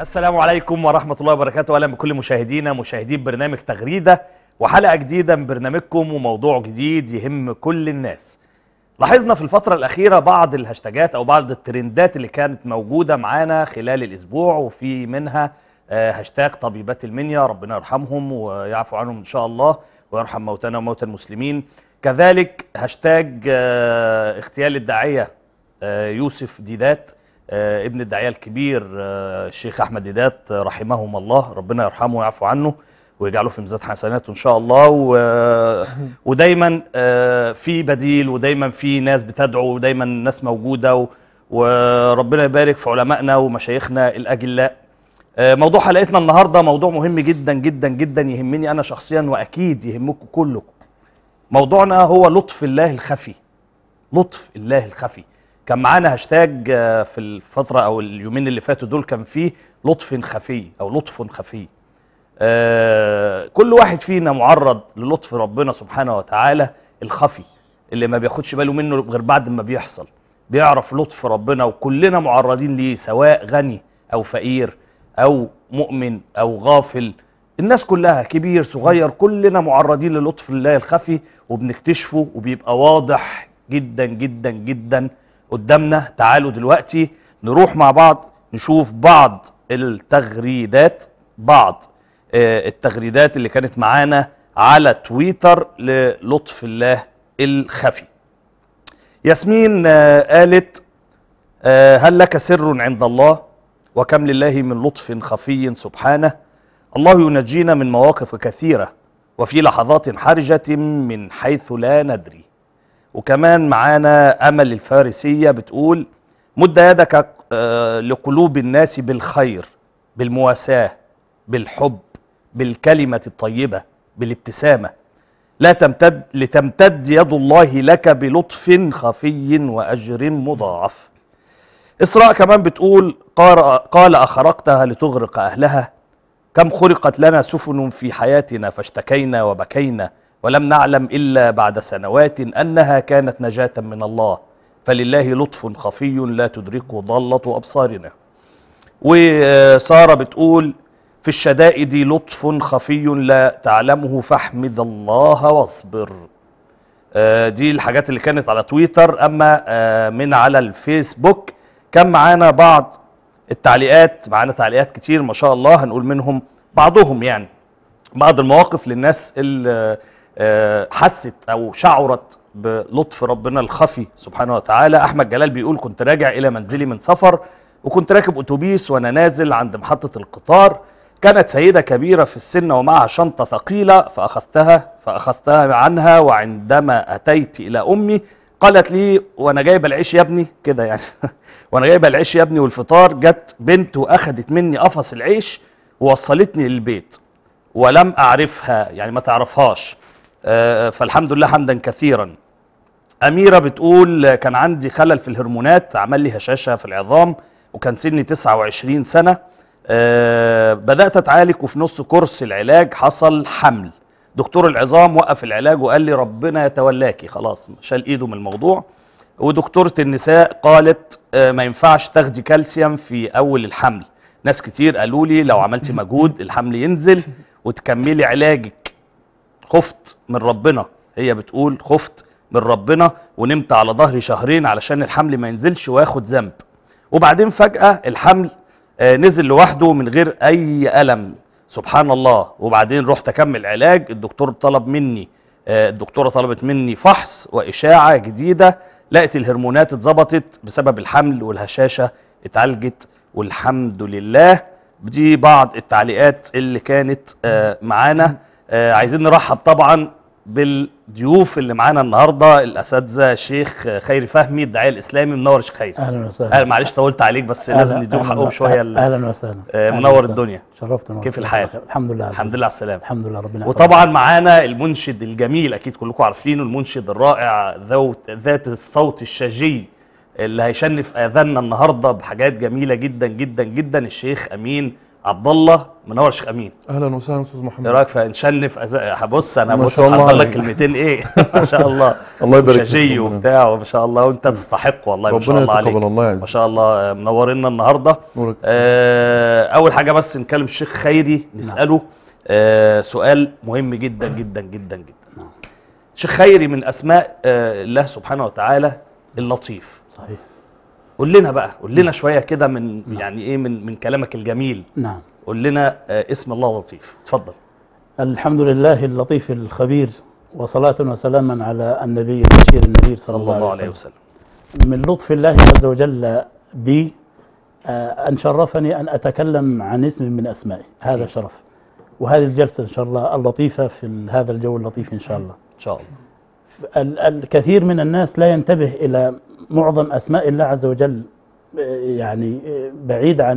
السلام عليكم ورحمة الله وبركاته. أهلا بكل مشاهدينا مشاهدين برنامج تغريدة وحلقة جديدة من برنامجكم وموضوع جديد يهم كل الناس. لاحظنا في الفترة الأخيرة بعض الهاشتاجات أو بعض الترندات اللي كانت موجودة معانا خلال الأسبوع، وفي منها هاشتاج طبيبات المنيا، ربنا يرحمهم ويعفو عنهم إن شاء الله ويرحم موتانا وموتى المسلمين. كذلك هاشتاج اغتيال الداعية يوسف ديدات، ابن الداعية الكبير الشيخ أحمد ديدات رحمهم الله، ربنا يرحمه ويعفو عنه ويجعله في ميزان حسناته إن شاء الله. ودايما في بديل، ودايما في ناس بتدعو، ودايما ناس موجودة، وربنا يبارك في علمائنا ومشايخنا الأجلاء. موضوع حلقتنا النهاردة موضوع مهم جدا جدا جدا، يهمني أنا شخصيا وأكيد يهمكم كلكم. موضوعنا هو لطف الله الخفي. لطف الله الخفي. كان معانا هاشتاج في الفترة أو اليومين اللي فاتوا دول، كان فيه لطف خفي أو لطف خفي. كل واحد فينا معرض للطف ربنا سبحانه وتعالى الخفي، اللي ما بياخدش باله منه غير بعد ما بيحصل. بيعرف لطف ربنا وكلنا معرضين ليه، سواء غني أو فقير أو مؤمن أو غافل. الناس كلها كبير صغير كلنا معرضين للطف الله الخفي، وبنكتشفه وبيبقى واضح جدا جدا جدا قدامنا. تعالوا دلوقتي نروح مع بعض نشوف بعض التغريدات اللي كانت معانا على تويتر للطف الله الخفي. ياسمين قالت: هل لك سر عند الله؟ وكم لله من لطف خفي سبحانه. الله ينجينا من مواقف كثيرة وفي لحظات حرجة من حيث لا ندري. وكمان معانا أمل الفارسية بتقول: مد يدك لقلوب الناس بالخير، بالمواساة، بالحب، بالكلمة الطيبة، بالابتسامة، لتمتد يد الله لك بلطف خفي وأجر مضاعف. إسراء كمان بتقول: قال أخرقتها لتغرق أهلها؟ كم خرقت لنا سفن في حياتنا فاشتكينا وبكينا ولم نعلم إلا بعد سنوات أنها كانت نجاة من الله، فلله لطف خفي لا تدركه ضالة أبصارنا. وسارة بتقول: في الشدائد لطف خفي لا تعلمه فاحمد الله واصبر. دي الحاجات اللي كانت على تويتر. أما من على الفيسبوك كان معانا بعض التعليقات، معانا تعليقات كتير ما شاء الله، هنقول منهم بعضهم، يعني بعض المواقف للناس اللي حست أو شعرت بلطف ربنا الخفي سبحانه وتعالى. أحمد جلال بيقول: كنت راجع إلى منزلي من سفر وكنت راكب أتوبيس وأنا نازل عند محطة القطار، كانت سيدة كبيرة في السن ومعها شنطة ثقيلة فأخذتها عنها، وعندما أتيت إلى أمي قالت لي: وأنا جايبة العيش يا ابني، كده يعني وأنا جايبة العيش يا ابني والفطار. جت بنت وأخذت مني قفص العيش ووصلتني للبيت ولم أعرفها، يعني ما تعرفهاش، فالحمد لله حمدا كثيرا. أميرة بتقول: كان عندي خلل في الهرمونات، عمل لي هشاشة في العظام وكان سني 29 سنة. بدأت أتعالج وفي نص كورس العلاج حصل حمل. دكتور العظام وقف العلاج وقال لي ربنا يتولاكي، خلاص شال إيده من الموضوع. ودكتورة النساء قالت ما ينفعش تاخدي كالسيوم في أول الحمل. ناس كتير قالوا لي لو عملتي مجهود الحمل ينزل وتكملي علاجك. خفت من ربنا، هي بتقول خفت من ربنا ونمت على ظهري شهرين علشان الحمل ما ينزلش واخد ذنب، وبعدين فجأة الحمل نزل لوحده من غير أي ألم، سبحان الله. وبعدين رحت أكمل علاج. الدكتورة طلبت مني فحص وإشاعة جديدة، لقيت الهرمونات اتظبطت بسبب الحمل والهشاشة اتعالجت والحمد لله. دي بعض التعليقات اللي كانت معانا. عايزين نرحب طبعا بالضيوف اللي معانا النهارده، الاساتذه الشيخ خيري فهمي الداعيه الاسلامي. منور يا شيخ خيري. اهلا وسهلا. معلش طولت عليك بس لازم نديهم حقهم شويه. اهلا وسهلا. منور الدنيا. شرفتنا. كيف الحال؟ الحمد لله. الحمد لله على السلامه. الحمد لله ربنا يحفظك. وطبعا معانا المنشد الجميل، اكيد كلكم عارفينه، المنشد الرائع ذات الصوت الشجي اللي هيشنف اذاننا النهارده بحاجات جميله جدا جدا جدا، الشيخ امين عبد الله منور شيخ امين. اهلا وسهلا استاذ محمد. ايه رايك فنشنف بص انا ما بص شاء الله هحضر لك عليك. كلمتين ايه ما شاء الله. الله يبارك فيك. شاشي وبتاع وما شاء الله، وانت تستحق والله ما شاء ربنا الله عليك. يتقبل الله يعزك. ما شاء الله منورنا النهارده. نورك. اول حاجه بس نكلم الشيخ خيري نساله سؤال مهم جدا جدا جدا جدا. شيخ خيري، من اسماء الله سبحانه وتعالى اللطيف. صحيح. قول لنا بقى، قول لنا شويه كده من يعني ايه من كلامك الجميل. نعم. قول لنا اسم الله لطيف، اتفضل. الحمد لله اللطيف الخبير، وصلاة وسلاما على النبي البشير النذير صلى الله عليه وسلم. من لطف الله عز وجل بي أن شرفني أن أتكلم عن اسم من أسمائه، هذا شرف. وهذه الجلسة إن شاء الله اللطيفة في هذا الجو اللطيف إن شاء الله. إن شاء الله. الكثير من الناس لا ينتبه إلى معظم أسماء الله عز وجل، يعني بعيد عن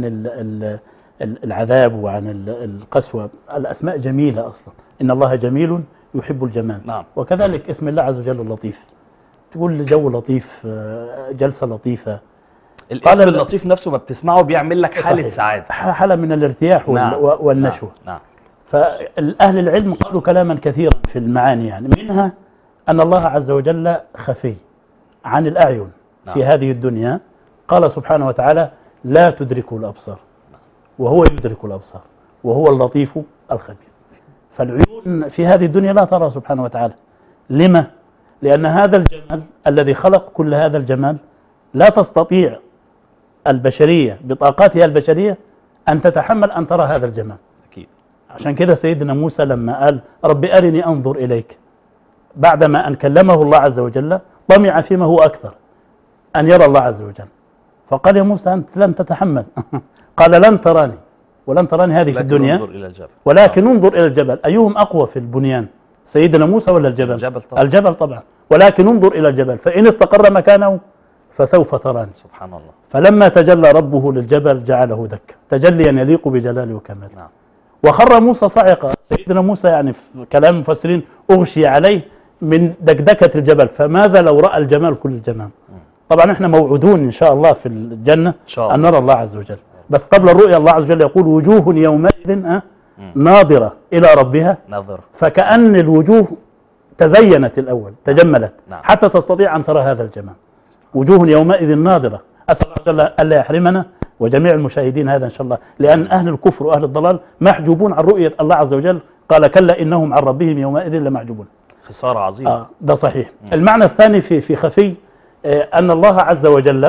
العذاب وعن القسوة. الأسماء جميلة أصلا، إن الله جميل يحب الجمال. نعم. وكذلك اسم الله عز وجل اللطيف، تقول جو لطيف، جلسة لطيفة. الاسم اللطيف نفسه ما بتسمعه بيعمل لك حالة سعادة، حالة من الارتياح. نعم. والنشوة. نعم. فأهل العلم قالوا كلاما كثيرا في المعاني، يعني منها أن الله عز وجل خفي عن الأعين. نعم. في هذه الدنيا قال سبحانه وتعالى لا تدركه الأبصار وهو يدرك الأبصار وهو اللطيف الخبير. فالعيون في هذه الدنيا لا ترى سبحانه وتعالى. لما؟ لأن هذا الجمال الذي خلق كل هذا الجمال لا تستطيع البشرية بطاقاتها البشرية أن تتحمل أن ترى هذا الجمال. أكيد. عشان كده سيدنا موسى لما قال رب أرني أنظر إليك، بعدما أن كلمه الله عز وجل طمع فيما هو أكثر، أن يرى الله عز وجل. فقال يا موسى أنت لن تتحمل قال لن تراني، ولن تراني هذه في الدنيا، انظر إلى الجبل. ولكن انظر إلى الجبل. أيهم أقوى في البنيان، سيدنا موسى ولا الجبل؟ الجبل طبعا. الجبل طبعا. ولكن انظر إلى الجبل فإن استقر مكانه فسوف تراني. سبحان الله. فلما تجلى ربه للجبل جعله دكا تجليا يليق بجلاله وكماله. نعم. وخر موسى صعقا. سيدنا موسى يعني في كلام المفسرين أغشي عليه من دكدكة الجبل، فماذا لو رأى الجمال كل الجمال. طبعا احنا موعودون إن شاء الله في الجنة أن نرى الله عز وجل، بس قبل الرؤيا الله عز وجل يقول وجوه يومئذ ناظرة إلى ربها ناظرة. فكأن الوجوه تزينت الأول، تجملت. نعم. حتى تستطيع أن ترى هذا الجمال. وجوه يومئذ ناظرة. أسأل الله عز وجل ألا يحرمنا وجميع المشاهدين هذا إن شاء الله، لأن أهل الكفر وأهل الضلال محجوبون عن رؤية الله عز وجل. قال كلا إنهم عن ربهم يومئذ لمحجوبون. خسارة عظيمة. ده صحيح. المعنى الثاني في خفي أن الله عز وجل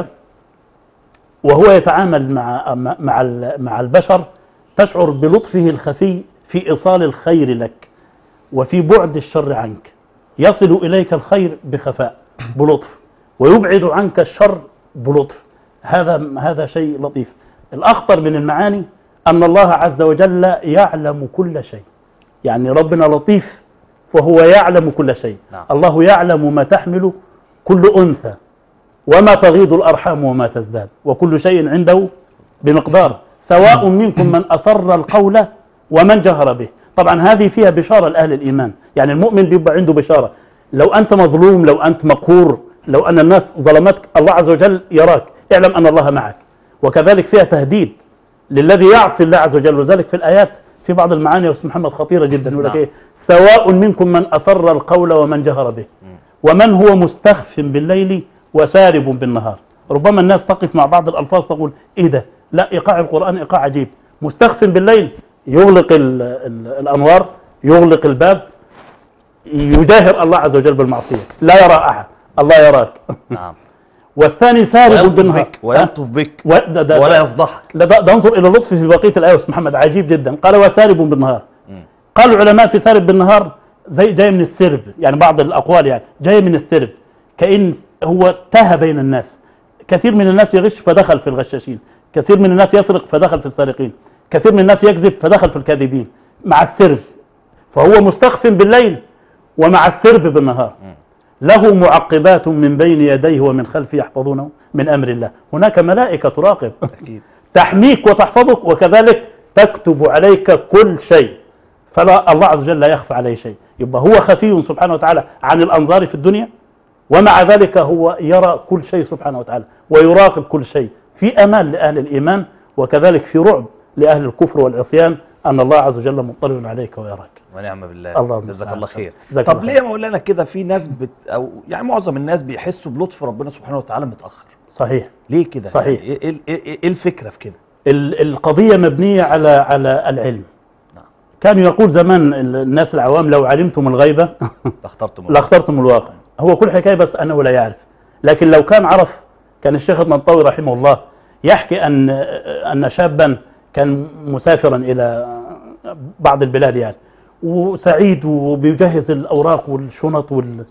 وهو يتعامل مع البشر تشعر بلطفه الخفي في إيصال الخير لك وفي بعد الشر عنك. يصل إليك الخير بخفاء بلطف، ويبعد عنك الشر بلطف. هذا شيء لطيف. الأخطر من المعاني أن الله عز وجل يعلم كل شيء. يعني ربنا لطيف فهو يعلم كل شيء. نعم. الله يعلم ما تحمل كل أنثى وما تغيض الأرحام وما تزداد، وكل شيء عنده بمقدار. سواء منكم من أسر القول ومن جهر به. طبعا هذه فيها بشارة لأهل الإيمان، يعني المؤمن بيبقى عنده بشارة. لو أنت مظلوم، لو أنت مقهور، لو أن الناس ظلمتك، الله عز وجل يراك، اعلم أن الله معك. وكذلك فيها تهديد للذي يعصي الله عز وجل. وذلك في الآيات في بعض المعاني يا أستاذ محمد خطيرة جدا، يقول لك إيه؟ سواء منكم من أسر القول ومن جهر به ومن هو مستخف بالليل وسارب بالنهار. ربما الناس تقف مع بعض الألفاظ تقول إيه ده؟ لا، إيقاع القرآن إيقاع عجيب. مستخف بالليل يغلق الأنوار، يغلق الباب، يجاهر الله عز وجل بالمعصية، لا يرى أحد، الله يراك. نعم. والثاني سارب بالنهار ويلطف بك ولا يفضحك. ده انظر إلى اللطف في بقية الآية أستاذ محمد عجيب جدا. قال وسارب بالنهار. قال العلماء في سارب بالنهار جاي من السرب، يعني بعض الأقوال يعني جاي من السرب، كأن هو تاه بين الناس. كثير من الناس يغش فدخل في الغشاشين، كثير من الناس يسرق فدخل في السارقين، كثير من الناس يكذب فدخل في الكاذبين، مع السرب. فهو مستخف بالليل ومع السرب بالنهار. له معقبات من بين يديه ومن خلفه يحفظونه من أمر الله. هناك ملائكة تراقب أكيد. تحميك وتحفظك، وكذلك تكتب عليك كل شيء. فلا الله عز وجل لا يخفى عليه شيء. يبقى هو خفي سبحانه وتعالى عن الأنظار في الدنيا، ومع ذلك هو يرى كل شيء سبحانه وتعالى ويراقب كل شيء. في أمان لأهل الإيمان، وكذلك في رعب لأهل الكفر والعصيان أن الله عز وجل مطلع عليك ويراك. ونعم بالله. اللهم جزاك المستعان. الله خير. جزاك طب الله ليه خير. يا مولانا كده في ناس او يعني معظم الناس بيحسوا بلطف ربنا سبحانه وتعالى متاخر؟ صحيح. ليه كده؟ صحيح. يعني ايه الفكره في كده؟ القضية مبنية على العلم. نعم. كانوا يقول زمان الناس العوام لو علمتم الغيبة لاخترتم الواقع. هو كل حكاية بس أنه لا يعرف، لكن لو كان عرف. كان الشيخ الطنطاوي رحمه الله يحكي أن شابا كان مسافرا إلى بعض البلاد يعني، وسعيد وبيجهز الأوراق والشنط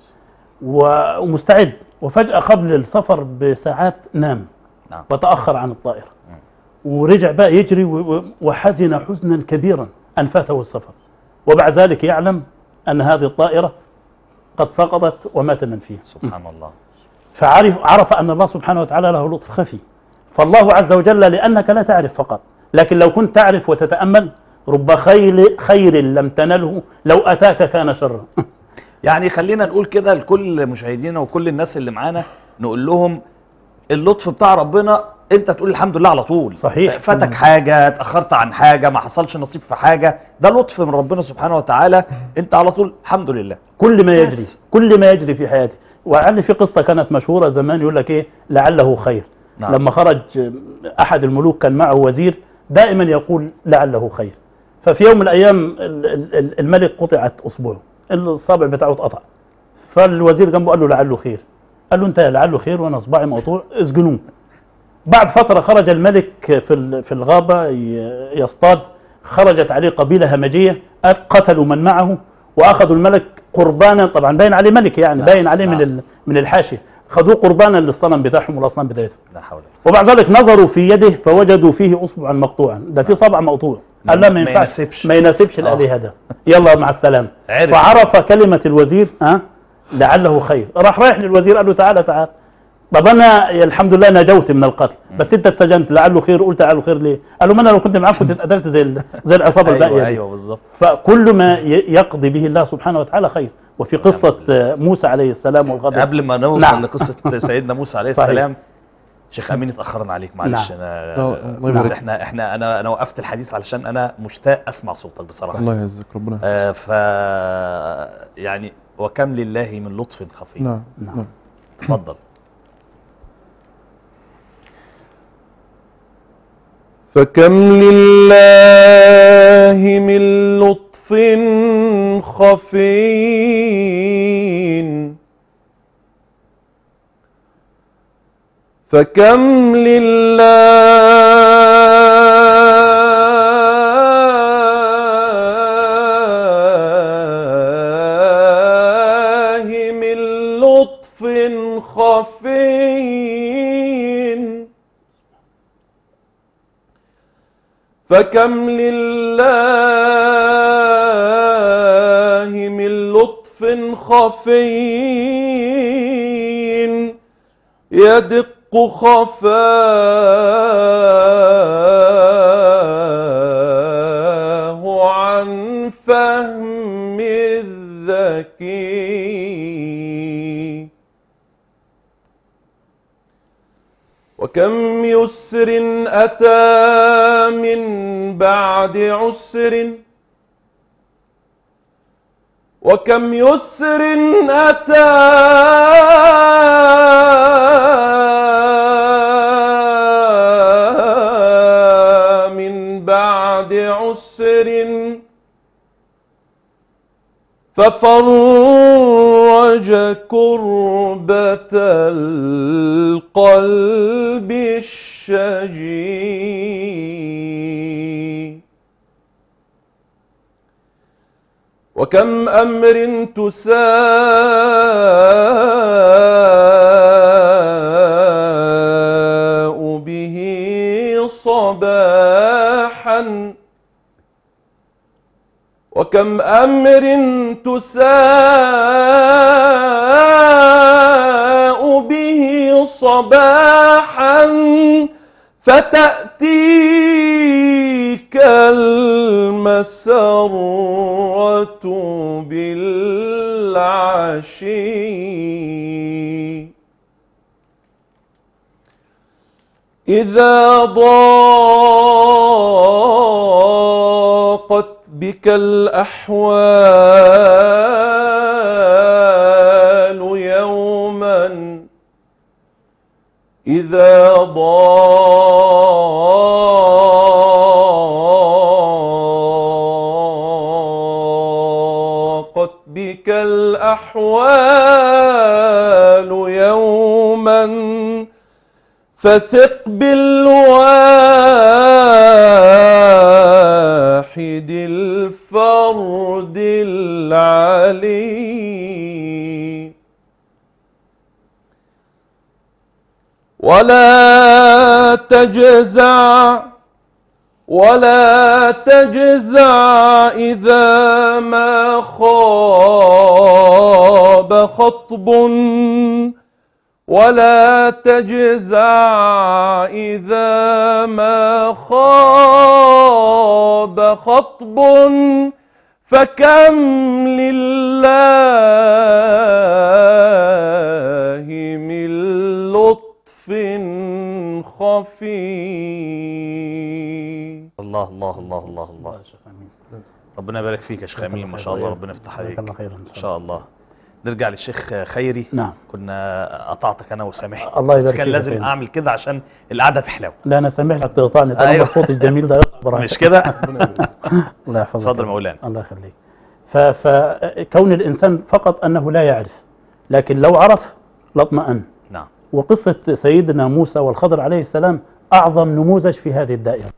ومستعد، وفجأة قبل السفر بساعات نام. نعم. وتأخر عن الطائرة ورجع بقى يجري وحزن حزنا كبيرا أن فاته السفر، وبعد ذلك يعلم أن هذه الطائرة قد سقطت ومات من فيها. سبحان الله. فعرف أن الله سبحانه وتعالى له لطف خفي. فالله عز وجل لأنك لا تعرف فقط، لكن لو كنت تعرف وتتأمل رب خير لم تنله لو أتاك كان شرا. يعني خلينا نقول كده لكل مشاهدينا وكل الناس اللي معانا، نقول لهم اللطف بتاع ربنا انت تقول الحمد لله على طول. صحيح. فاتك حاجه، اتاخرت عن حاجه، ما حصلش نصيب في حاجه، ده لطف من ربنا سبحانه وتعالى، انت على طول الحمد لله. كل ما يجري في حياتي. وعلي في قصه كانت مشهوره زمان يقول لك ايه لعله خير. نعم. لما خرج احد الملوك كان معه وزير دائما يقول لعله خير. ففي يوم من الايام الملك قطعت اصبعه، الصابع بتاعه اتقطع. فالوزير جنبه قال له لعله خير. قال له انت لعله خير وانا اصبعي مقطوع، اسجنوه. بعد فتره خرج الملك في الغابه يصطاد، خرجت عليه قبيله همجيه قتلوا من معه واخذوا الملك قربانا، طبعا باين عليه ملك يعني. نعم. باين عليه نعم. من الحاشيه، خذوه قربانا للصنم بتاعهم والاصنام بتاعتهم. لا حول ولا وبعد ذلك نظروا في يده فوجدوا فيه اصبعا مقطوعا، ده في صبع مقطوع. قال لا ما ينفعش، ما يناسبش الالهه ده، يلا مع السلامه. فعرف كلمه الوزير لعله خير. راح رايح للوزير قال له تعال طب انا الحمد لله نجوت من القتل، بس انت اتسجنت لعله خير. قلت لعله خير ليه؟ قال له ما انا لو كنت معاك كنت اتقتلت زي العصابه الباقيه دي. ايوه بالظبط. فكل ما يقضي به الله سبحانه وتعالى خير. وفي قصه موسى عليه السلام والغضب، قبل ما نوصل نعم. لقصه سيدنا موسى عليه السلام، شيخ امين اتاخرنا عليك معلش. نعم. انا الله بس يبارك. انا وقفت الحديث علشان انا مشتاق اسمع صوتك بصراحه. الله يعزك ربنا. ف يعني وكم لله من لطف خفي. نعم. اتفضل. فكم لله من لطف خفي فكم لله من لطف خفي فكم لله من لطف خفي يدق خفاه عن فهم الذكي وكم يسر أتى من بعد عسر وكم يسر أتى من بعد عسر ففرج كربة القلب الشجي وكم أمر تساء به صباحا وكم أمر تساء به صباحا فتأتيك المسرة بالعشي إذا ضاقت بك الأحوال يوما، إذا ضاقت بك الأحوال يوما، فثق بالواحد الفرد العلي، ولا تجزع إذا ما خاب خطب، ولا تجزع إذا ما خاب خطب، فكم لله من لطف خفي. الله الله الله الله الله. ربنا يبارك فيك يا شيخ امين، ما شاء الله، ربنا يفتح عليك الله خيرا ان شاء الله. نرجع للشيخ خيري. نعم. كنا قطعتك انا وسامحني، الله بس يبارك كان فيك لازم يا اعمل كده عشان القعده تحلو. لا انا سامح لك تقطعني طالما أيوة. الصوت الجميل ده يقطع براحتك. مش كده؟ الله يحفظك. اتفضل مولانا. الله يخليك. فكون الانسان فقط انه لا يعرف، لكن لو عرف لاطمأن. نعم. وقصة سيدنا موسى والخضر عليه السلام أعظم نموذج في هذه الدائرة.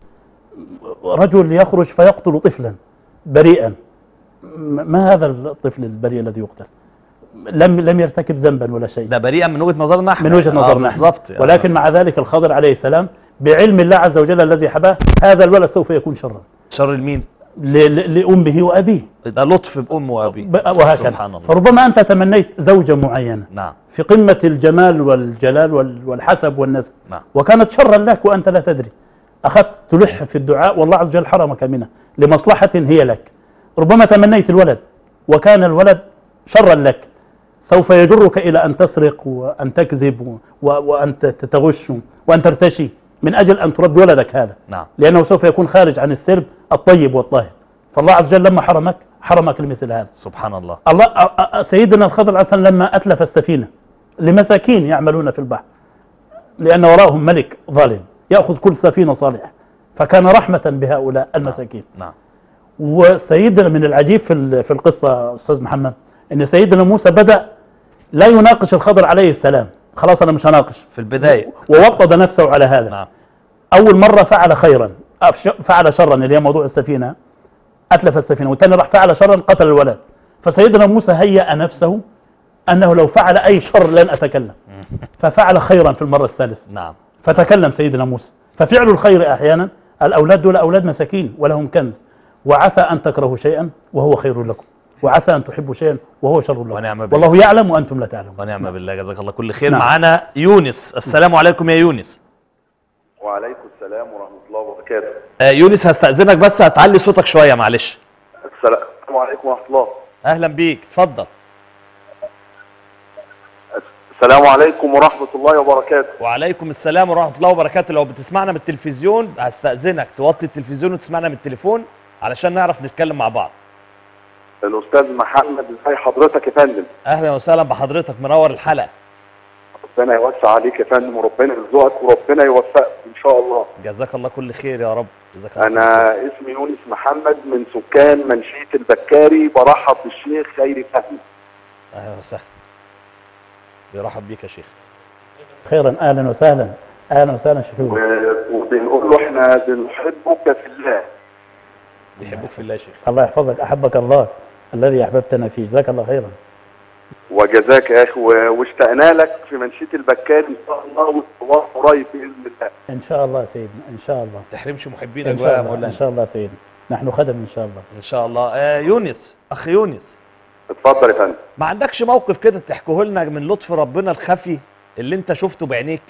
رجل يخرج فيقتل طفلا بريئا، ما هذا الطفل البريء الذي يقتل؟ لم يرتكب ذنبا ولا شيء، ده بريئا من وجهة نظرنا احنا، من وجهة نظرنا بالظبط. ولكن مع ذلك الخضر عليه السلام بعلم الله عز وجل الذي حباه، هذا الولد سوف يكون شرا. شر لمين؟ لأمه وأبيه. ده لطف بأمه وأبيه وهكذا. سبحان الله. فربما أنت تمنيت زوجة معينة نعم. في قمة الجمال والجلال والحسب والنسب، نعم. وكانت شرا لك وأنت لا تدري، أخذت تلح في الدعاء والله عز وجل حرمك منها لمصلحة هي لك. ربما تمنيت الولد وكان الولد شرا لك، سوف يجرك إلى أن تسرق وأن تكذب وأن تغش وأن ترتشي من أجل أن تربي ولدك هذا. نعم. لأنه سوف يكون خارج عن السرب الطيب والطاهر. فالله عز وجل لما حرمك لمثل هذا. سبحان الله. سيدنا الخضر عليه السلام لما أتلف السفينة لمساكين يعملون في البحر، لأن وراءهم ملك ظالم يأخذ كل سفينة صالحة، فكان رحمة بهؤلاء المساكين. نعم. وسيدنا من العجيب في القصة أستاذ محمد أن سيدنا موسى بدأ لا يناقش الخضر عليه السلام، خلاص أنا مش هناقش في البداية، ووطد نفسه على هذا. نعم. أول مرة فعل خيرا، فعل شرا اللي هي موضوع السفينة، أتلف السفينة، والثاني راح فعل شرا قتل الولد. فسيدنا موسى هيأ نفسه أنه لو فعل أي شر لن أتكلم، ففعل خيرا في المرة الثالثة. نعم. فتكلم سيدنا موسى. ففعل الخير أحيانا، الأولاد دول أولاد مساكين ولهم كنز، وعسى أن تكرهوا شيئا وهو خير لكم، وعسى أن تحبوا شيئا وهو شر لكم، ونعم بالله. والله يعلم وأنتم لا تعلمون. ونعم بالله. جزاك الله كل خير. نعم. معانا يونس. السلام عليكم يا يونس. وعليكم السلام ورحمة الله وبركاته. يونس هستأذنك بس هتعلي صوتك شوية معلش. السلام عليكم ورحمة الله. أهلا بيك، اتفضل. السلام عليكم ورحمة الله وبركاته. وعليكم السلام ورحمة الله وبركاته. لو بتسمعنا من التلفزيون هستأذنك توطي التلفزيون وتسمعنا من التليفون علشان نعرف نتكلم مع بعض. الأستاذ محمد، ازي حضرتك يا فندم؟ أهلا وسهلا بحضرتك، منور الحلقة. ربنا يوسع عليك يا فندم، وربنا يرزقك وربنا يوفقك إن شاء الله. جزاك الله كل خير يا رب. جزاك الله. أنا اسمي يونس محمد من سكان منشية البكاري، برحب بالشيخ خيري فهمي. أهلا وسهلا. بيرحب بيك يا شيخ. خيرا، أهلا وسهلا. أهلا وسهلا شيخ يونس. وبنقول له احنا بنحبك في الله. بيحبوك في الله يا شيخ. الله يحفظك، أحبك الله الذي أحببتنا فيه، جزاك الله خيرا. وجزاك يا اخي، واشتقنا لك في منشية البكاري ان شاء الله، والصواب قريب باذن الله. ان شاء الله سيدنا، ان شاء الله. ما تحرمش محبينك ان بقى يا شاء الله، مولانا. ان شاء الله سيدنا، نحن خدم ان شاء الله. ان شاء الله. يونس، اخ يونس، اتفضل يا فندم. ما عندكش موقف كده تحكيه لنا من لطف ربنا الخفي اللي انت شفته بعينيك؟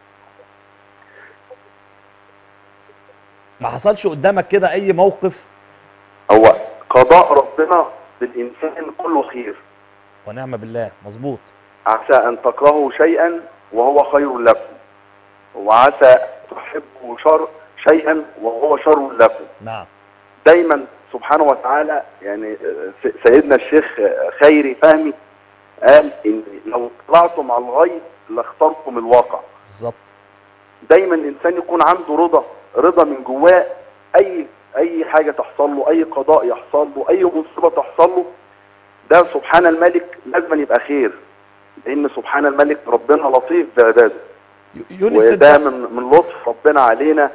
ما حصلش قدامك كده اي موقف؟ هو قضاء ربنا بالإنسان كله خير. ونعم بالله. مظبوط. عسى أن تكرهوا شيئا وهو خير لكم، وعسى تحبوا شيئا وهو شر لكم. نعم. دايما سبحانه وتعالى يعني سيدنا الشيخ خيري فهمي قال ان لو طلعتم على الغيب لاخترتم الواقع. بالظبط. دايما الانسان يكون عنده رضا من جواه، اي حاجه تحصل له، اي قضاء يحصل له، اي مصيبه تحصل له، ده سبحان الملك لازم يبقى خير، لان سبحان الملك ربنا لطيف بعباده. وده من لطف ربنا علينا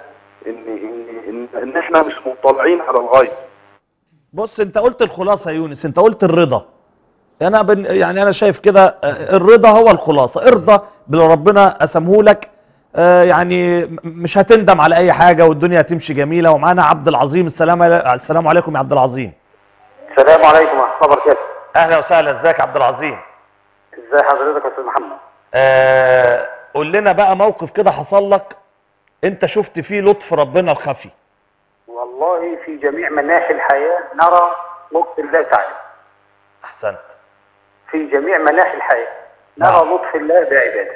ان احنا مش مطلعين على الغيب. بص انت قلت الخلاصه يا يونس، انت قلت الرضا. يعني انا شايف كده الرضا هو الخلاصه. ارضى باللي ربنا قسمه لك، يعني مش هتندم على اي حاجه والدنيا هتمشي جميله. ومعانا عبد العظيم. السلام عليكم يا عبد العظيم. السلام عليكم ورحمه الله وبركاته. اهلا وسهلا. ازيك يا عبد العظيم؟ ازي حضرتك يا استاذ محمد؟ قول لنا بقى موقف كده حصل لك انت شفت فيه لطف ربنا الخفي. والله في جميع مناحي الحياه نرى لطف الله تعالى. احسنت. في جميع مناحي الحياه نرى لطف الله بعباده.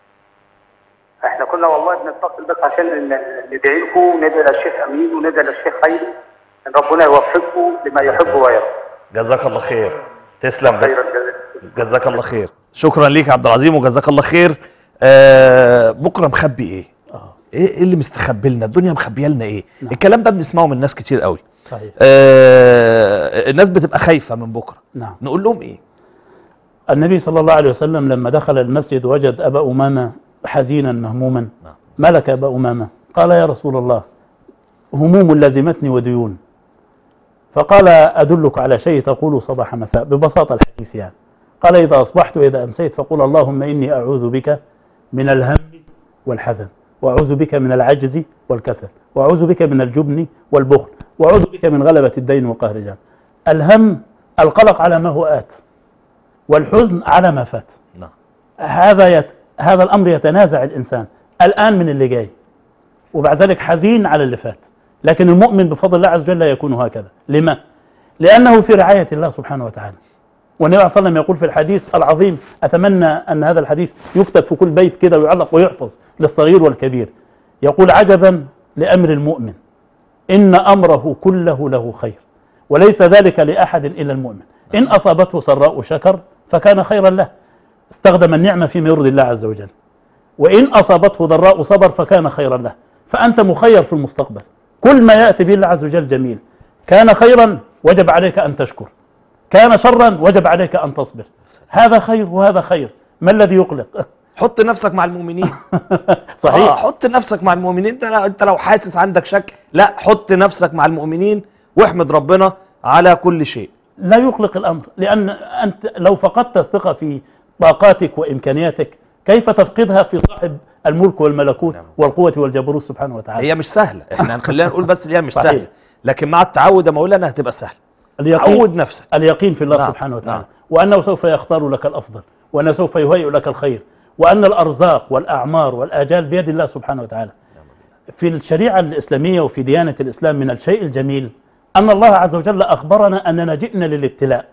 احنا كنا والله بنتصل بس عشان ندعي لكم وندعي للشيخ امين وندعي للشيخ خيري ان ربنا يوفقكم لما يحب ويرضى. جزاك الله خير. تسلم. جزاك الله خير. شكرا ليك يا عبد العظيم وجزاك الله خير. بكره مخبي ايه؟ ايه اللي مستخبي لنا؟ الدنيا مخبيه لنا ايه؟ نعم. الكلام ده بنسمعه من ناس كتير قوي. صحيح. الناس بتبقى خايفه من بكره. نعم. نقول لهم ايه؟ النبي صلى الله عليه وسلم لما دخل المسجد وجد ابا امامه حزينا مهموما. نعم. ما لك يا ابا امامه؟ قال يا رسول الله هموم لزمتني وديون. فقال ادلك على شيء تقول صباح مساء، ببساطه الحديث يعني. قال اذا اصبحت واذا امسيت فقول اللهم اني اعوذ بك من الهم والحزن، واعوذ بك من العجز والكسل، واعوذ بك من الجبن والبخل، واعوذ بك من غلبة الدين وقهر الرجال. الهم القلق على ما هو آت، والحزن على ما فات. نعم. هذا الامر يتنازع الانسان الان من اللي جاي، وبعد ذلك حزين على اللي فات. لكن المؤمن بفضل الله عز وجل يكون هكذا. لما؟ لانه في رعاية الله سبحانه وتعالى. والنبي صلى الله عليه وسلم يقول في الحديث العظيم، اتمنى ان هذا الحديث يكتب في كل بيت كده ويعلق ويحفظ للصغير والكبير. يقول عجبا لامر المؤمن ان امره كله له خير وليس ذلك لاحد الا المؤمن. ان اصابته سراء شكر فكان خيرا له، استخدم النعمه فيما يرضي الله عز وجل. وان اصابته ضراء صبر فكان خيرا له. فانت مخير في المستقبل، كل ما ياتي به الله عز وجل جميل. كان خيرا وجب عليك ان تشكر، كان شرا وجب عليك ان تصبر. هذا خير وهذا خير، ما الذي يقلق؟ حط نفسك مع المؤمنين. صحيح. حط نفسك مع المؤمنين. انت لو حاسس عندك شك، لا، حط نفسك مع المؤمنين واحمد ربنا على كل شيء. لا يقلق الامر، لان انت لو فقدت الثقه في طاقاتك وامكانياتك كيف تفقدها في صاحب الملك والملكوت والقوه والجبروت سبحانه وتعالى؟ هي مش سهله، احنا خلينا نقول بس هي مش سهله، لكن مع التعود يا مولانا هتبقى سهله. عود نفسك. اليقين في الله سبحانه وتعالى، وانه سوف يختار لك الافضل، وانه سوف يهيئ لك الخير، وان الارزاق والاعمار والاجال بيد الله سبحانه وتعالى. في الشريعه الاسلاميه وفي ديانه الاسلام من الشيء الجميل ان الله عز وجل اخبرنا اننا جئنا للابتلاء.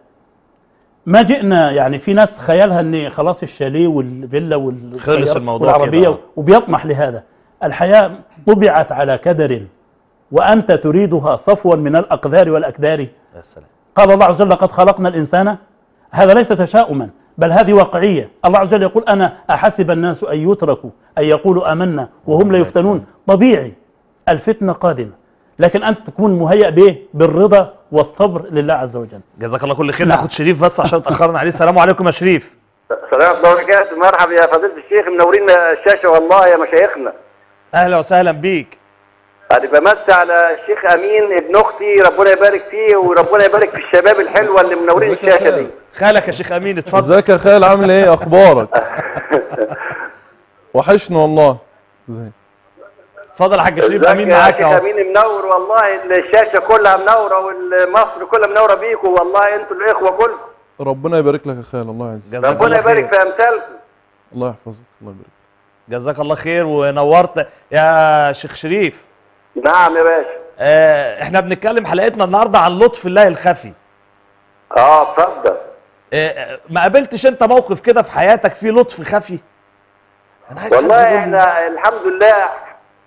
ما جئنا يعني في ناس خيالها ان خلاص الشاليه والفيلا والعربيه وبيطمح لهذا. الحياه طبعت على كدر وانت تريدها صفوا من الاقدار والاكدار. يا سلام. قال الله عز وجل لقد خلقنا الانسان، هذا ليس تشاؤما بل هذه واقعيه. الله عز وجل يقول انا احسب الناس ان يتركوا ان يقولوا امنا وهم لا يفتنون. طبيعي الفتنه قادمه، لكن انت تكون مهيئ بايه؟ بالرضا والصبر لله عز وجل. جزاك الله كل خير. ناخد شريف بس عشان اتاخرنا عليه. السلام عليكم يا شريف. السلام عليكم وبركاته. مرحبا يا فضيله الشيخ، منورين الشاشه والله يا مشايخنا. اهلا وسهلا بيك. انا بمسي على الشيخ امين ابن اختي، ربنا يبارك فيه وربنا يبارك في الشباب الحلوه اللي منورين الشاشه دي. خالك يا شيخ امين، اتفضل. ازيك يا خال، عامل ايه؟ اخبارك؟ وحشنا والله. ازيك؟ اتفضل يا حاج شريف، امين معاك اهو. يا شيخ امين منور والله، الشاشه كلها منوره والمصر كلها منوره بيكم والله، انتوا الاخوه كلكم. ربنا يبارك لك يا خال، الله يعزك. ربنا يبارك في امثالكم. الله يحفظك، الله يبارك. جزاك الله خير ونورت يا شيخ شريف. نعم يا باشا. احنا بنتكلم حلقتنا النهارده عن لطف الله الخفي. اتفضل. ما قابلتش انت موقف كده في حياتك فيه لطف خفي؟ انا عايز والله احنا الحمد لله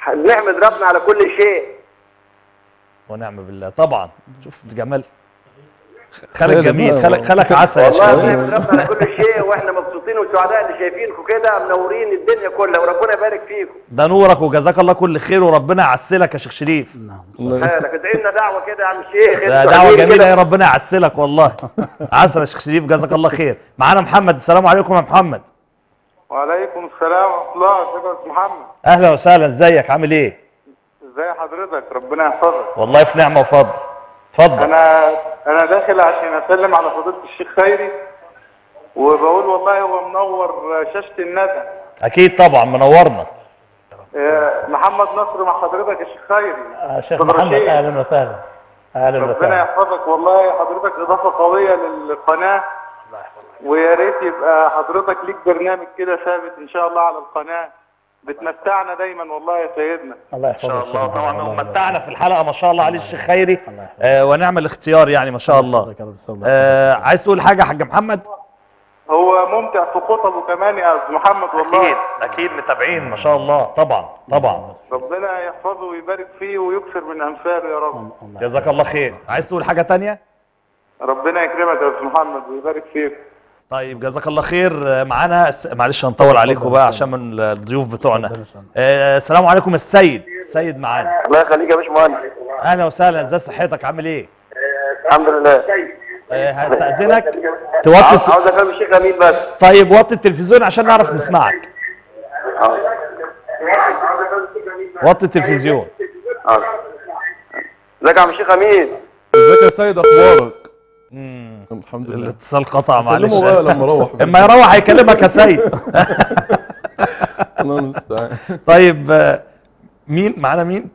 نحمد ربنا على كل شيء. ونعم بالله طبعا. شوف الجمال، خلق جميل، خلق عسل يا والله شيخ. نحمد ربنا على كل شيء، واحنا مبسوطين وسعداء اللي شايفينكم كده منورين الدنيا كلها، وربنا يبارك فيكم. ده نورك وجزاك الله كل خير، وربنا يعسلك يا شيخ شريف. نعم. حالك ادعي لنا دعوه كده يا عم الشيخ. ده انتوا دعوة عايزين جميلة كده. يا ربنا يعسلك والله. عسل يا شيخ شريف، جزاك الله خير. معانا محمد. السلام عليكم يا محمد. وعليكم السلام ورحمة الله. ازيك يا استاذ محمد؟ اهلا وسهلا، ازيك عامل ايه؟ ازي حضرتك؟ ربنا يحفظك. والله في نعمة وفضل. اتفضل. انا داخل عشان اسلم على فضيلة الشيخ خيري، وبقول والله هو منور شاشة الندى. اكيد طبعا منورنا. محمد نصر مع حضرتك يا شيخ خيري. شيخ محمد اهلا وسهلا. اهلا ربنا وسهلا. يحفظك، والله حضرتك اضافة قوية للقناة، ويا ريت يبقى حضرتك ليك برنامج كده ثابت ان شاء الله على القناة، بتمتعنا دايما والله يا سيدنا. الله ان شاء يحفظك. الله طبعا، الله يبارك. ومتعنا في الحلقة ما شاء الله عليه الشيخ خيري. الله يحفظك. ونعم الاختيار يعني ما شاء الله. يحفظك يا رب. صلى الله عايز تقول حاجة يا حاج محمد؟ هو ممتع في خطبه كمان يا استاذ محمد والله. اكيد متابعين ما شاء الله. طبعا طبعا. ربنا يحفظه ويبارك فيه ويكثر من امثاله يا رب. الله. جزاك الله خير. عايز تقول حاجة تانية؟ ربنا يكرمك يا استاذ محمد ويبارك فيك. طيب جزاك الله خير. معانا معلش هنطول عليكم بقى عشان من الضيوف بتوعنا. السلام عليكم السيد معانا. الله يخليك يا باشمهندس. اهلا وسهلا، ازاي صحتك عامل ايه؟ الحمد لله. هستأذنك عاوز افهم الشيخ امين بس. طيب وطي التلفزيون عشان نعرف نسمعك. وطي التلفزيون. ازيك يا عم الشيخ امين؟ ازيك يا سيد، اخبارك؟ الحمد لله. الاتصال قطع معلش. كلمه بقى لما اروح. اما يروح هيكلمك يا سيد. الله المستعان. طيب مين معانا مين؟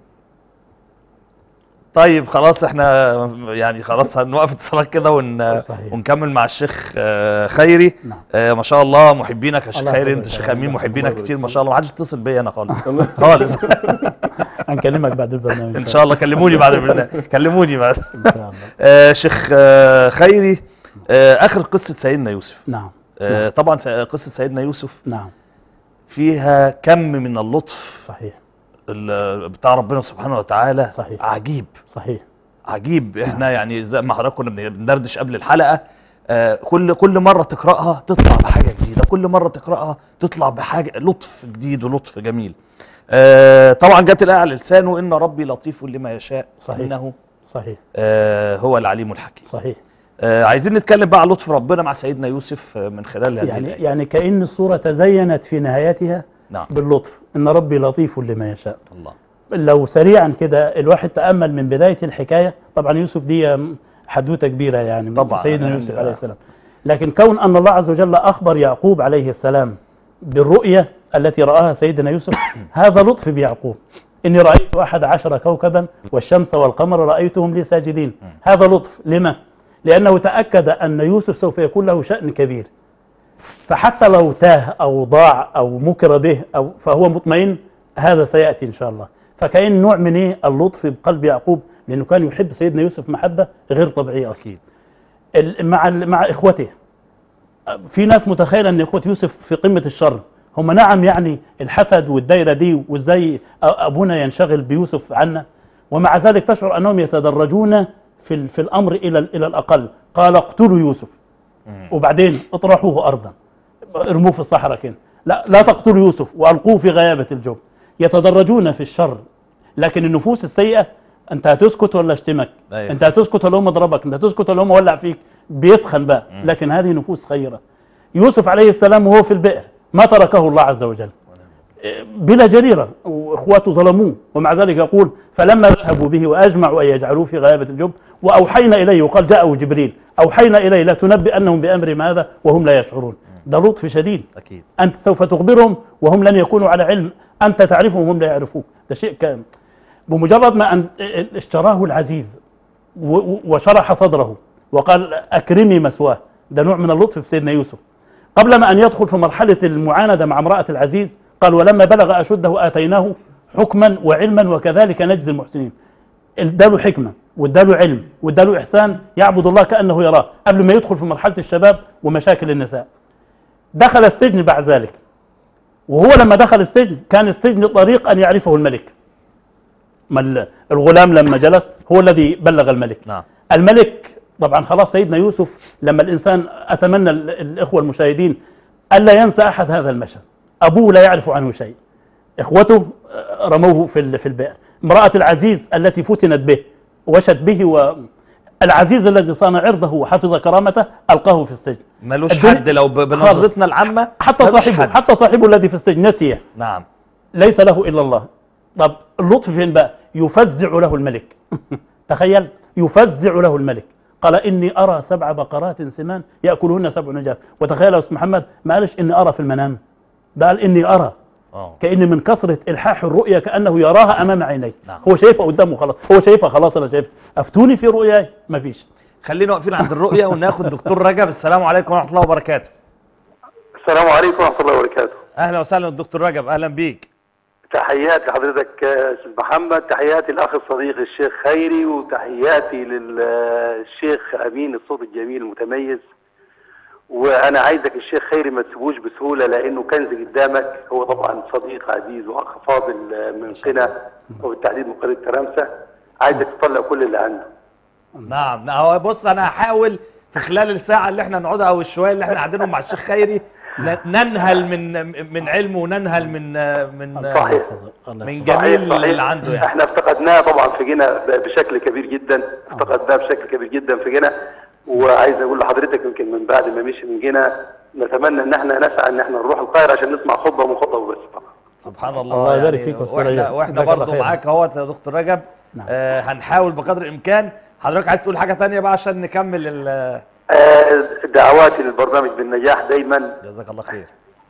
طيب خلاص احنا يعني خلاص هنوقف اتصالات كده ونكمل مع الشيخ خيري. ما شاء الله محبينك يا شيخ خيري، انت شيخ امين محبينك كتير ما شاء الله، ما حدش يتصل بيا انا خالص خالص. هنكلمك بعد البرنامج ان شاء الله. كلموني بعد البرنامج، كلموني بعد. ان شاء الله. شيخ خيري، اخر قصة سيدنا يوسف. نعم. طبعا قصة سيدنا يوسف نعم. فيها كم من اللطف صحيح. بتاع ربنا سبحانه وتعالى. صحيح. عجيب. صحيح. عجيب. احنا يعني زي ما حضرتك كنا بندردش قبل الحلقة، كل مرة تقرأها تطلع بحاجة جديدة، كل مرة تقرأها تطلع بحاجة لطف جديد ولطف جميل. طبعا جت الآية على لسانه، إن ربي لطيف لما يشاء. صحيح. إنه صحيح. هو العليم الحكيم. صحيح. عايزين نتكلم بقى عن لطف ربنا مع سيدنا يوسف من خلال هذه الآية. يعني كأن الصورة تزينت في نهايتها نعم. باللطف، إن ربي لطيف لما يشاء. الله. لو سريعا كده الواحد تأمل من بداية الحكاية، طبعا يوسف دي حدوتة كبيرة يعني طبعا سيدنا يوسف عليه السلام، لكن كون أن الله عز وجل أخبر يعقوب عليه السلام بالرؤية التي رآها سيدنا يوسف هذا لطف بيعقوب. إني رأيت 11 كوكبا والشمس والقمر رأيتهم لي ساجدين. هذا لطف. لما؟ لأنه تأكد أن يوسف سوف يكون له شأن كبير، فحتى لو تاه أو ضاع أو مكر به فهو مطمئن هذا سيأتي إن شاء الله. فكأن نوع من اللطف بقلب يعقوب، لأنه كان يحب سيدنا يوسف محبة غير طبيعية أكيد. مع إخوته، في ناس متخيلة أن إخوة يوسف في قمة الشر، هم نعم يعني الحسد والدايرة دي وإزاي أبونا ينشغل بيوسف عنا، ومع ذلك تشعر أنهم يتدرجون في الأمر إلى الأقل. قال اقتلوا يوسف وبعدين اطرحوه أرضا، ارموه في الصحراء كده، لا تقتلوا يوسف وألقوه في غيابة الجب. يتدرجون في الشر، لكن النفوس السيئة أنت هتسكت ولا اشتمك؟ أيوة. أنت هتسكت ولا هم ضربك؟ أنت هتسكت ولا هم ولع فيك؟ بيسخن بقى. لكن هذه نفوس خيرة. يوسف عليه السلام وهو في البئر ما تركه الله عز وجل بلا جريرة، وإخواته ظلموه، ومع ذلك يقول فلما ذهبوا به وأجمعوا أن يجعلوه في غيابة الجب وأوحينا إليه، وقال جاءه جبريل أوحينا إليه لا تنبئنهم بأمر ماذا وهم لا يشعرون. ده لطف شديد. أكيد. أنت سوف تخبرهم وهم لن يكونوا على علم، أنت تعرفهم وهم لا يعرفوك. ده شيء كان بمجرد ما أن اشتراه العزيز وشرح صدره وقال أكرمي مثواه، ده نوع من اللطف بسيدنا يوسف. قبل ما أن يدخل في مرحلة المعاندة مع امرأة العزيز قال ولما بلغ أشده آتيناه حكما وعلما وكذلك نجزي المحسنين. اداله حكمة واداله علم واداله إحسان يعبد الله كأنه يراه قبل ما يدخل في مرحلة الشباب ومشاكل النساء. دخل السجن بعد ذلك، وهو لما دخل السجن كان السجن طريق أن يعرفه الملك، ما الغلام لما جلس هو الذي بلغ الملك. نعم. الملك طبعا خلاص سيدنا يوسف لما الإنسان، أتمنى الإخوة المشاهدين ألا ينسى أحد هذا المشهد. أبوه لا يعرف عنه شيء، إخوته رموه في البئر، امرأة العزيز التي فتنت به وشت به، والعزيز الذي صان عرضه وحفظ كرامته ألقاه في السجن. ملوش حد لو بنظرتنا العامة، حتى صاحبه الذي في السجن نسيه. نعم. ليس له إلا الله. طب اللطف فين بقى؟ يفزع له الملك. تخيل، يفزع له الملك، قال إني أرى 7 بقرات سمان يأكلهن 7 عجاف. وتخيل يا أستاذ محمد، ما قالش إني أرى في المنام، ده قال إني أرى. كأن من كثرة إلحاح الرؤية كأنه يراها أمام عينيه. نعم. هو شايفها قدامه خلاص، هو شايفها خلاص، أنا شايفها، أفتوني في رؤياي، ما فيش. خلينا واقفين عند الرؤية وناخد دكتور رجب. السلام عليكم ورحمة الله وبركاته. السلام عليكم ورحمة الله وبركاته. أهلا وسهلا الدكتور رجب، أهلا بيك. تحياتي لحضرتك أستاذ محمد، تحياتي الأخ الصديق الشيخ خيري، وتحياتي للشيخ أمين الصوت الجميل المتميز. وأنا عايزك الشيخ خيري ما تسيبوش بسهولة، لأنه كنز قدامك. هو طبعا صديق عزيز وأخ فاضل من قنا، وبالتحديد من قرية ترامسة. عايزك تطلع كل اللي عنده. نعم. هو بص، أنا هحاول في خلال الساعة اللي احنا نقعدها أو الشوية اللي احنا قاعدينهم مع الشيخ خيري ننهل من علمه، وننهل من جميل اللي عنده. يعني احنا افتقدناه طبعا في جنة بشكل كبير جدا، افتقدناه بشكل كبير جدا في جنة. وعايز اقول لحضرتك يمكن من بعد ما مشي من جنة نتمنى ان احنا نسعى ان احنا نروح القاهرة عشان نسمع خطبة من خطبه بس فقط. سبحان الله. الله يبارك فيك. واحنا برضه معاك اهوت يا دكتور رجب. نعم. هنحاول بقدر الامكان. حضرتك عايز تقول حاجة تانية بقى عشان نكمل دعواتي للبرنامج بالنجاح دايما. جزاك الله خير.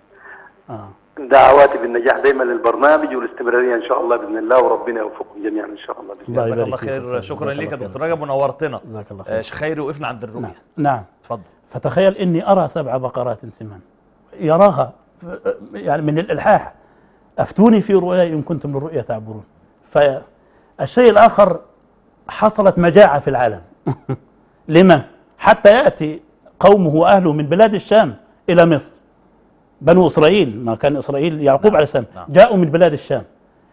دعواتي بالنجاح دايما للبرنامج والاستمراريه ان شاء الله باذن الله، وربنا يوفقكم جميعا ان شاء الله باذن الله. جزاك الله خير. شكرا ليك يا دكتور رجب ونورتنا. جزاك الله خير. شيخ خيري، وقفنا عند الرؤيا. نعم. اتفضل. فتخيل إني أرى 7 بقرات سمان، يراها يعني من الإلحاح. أفتوني في رؤياي إن كنتم للرؤيا تعبرون. فالشيء الآخر، حصلت مجاعة في العالم. لما؟ حتى يأتي قومه وأهله من بلاد الشام إلى مصر. بنو إسرائيل، ما كان إسرائيل يعقوب عليه السلام، جاءوا من بلاد الشام.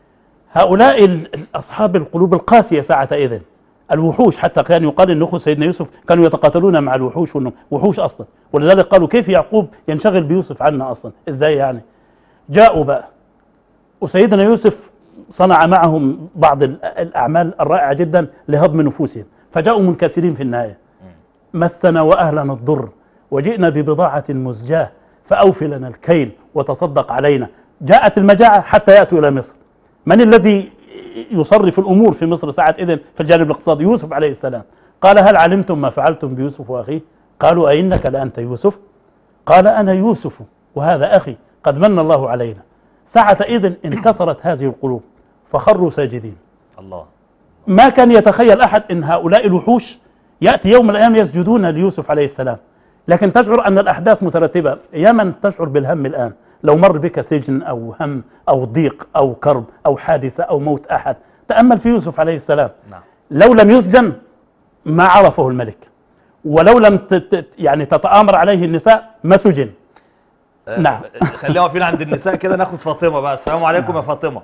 هؤلاء أصحاب القلوب القاسية ساعتئذ، الوحوش، حتى كان يقال إن أخو سيدنا يوسف كانوا يتقاتلون مع الوحوش، وإنهم وحوش أصلا. ولذلك قالوا كيف يعقوب ينشغل بيوسف عنا أصلا؟ إزاي يعني؟ جاءوا بقى، وسيدنا يوسف صنع معهم بعض الأعمال الرائعة جدا لهضم نفوسهم، فجاءوا منكسرين في النهاية. مسنا وأهلنا الضر وجئنا ببضاعة مزجاة فأوف لنا الكيل وتصدق علينا. جاءت المجاعة حتى يأتوا إلى مصر. من الذي يصرف الأمور في مصر ساعة إذن في الجانب الاقتصادي؟ يوسف عليه السلام. قال هل علمتم ما فعلتم بيوسف وأخيه؟ قالوا أئنك لأنت يوسف؟ قال أنا يوسف وهذا أخي قد من الله علينا. ساعة إذن انكسرت هذه القلوب فخروا ساجدين. الله. ما كان يتخيل أحد أن هؤلاء الوحوش يأتي يوم من الأيام يسجدون ليوسف عليه السلام. لكن تشعر أن الأحداث مترتبة. يا من تشعر بالهم الآن، لو مر بك سجن أو هم أو ضيق أو كرب أو حادثة أو موت أحد، تأمل في يوسف عليه السلام. نعم. لو لم يسجن ما عرفه الملك، ولو لم يعني تتآمر عليه النساء ما سجن. نعم. خلينا واقفين عند النساء كده، ناخد فاطمة بقى. السلام عليكم يا فاطمة.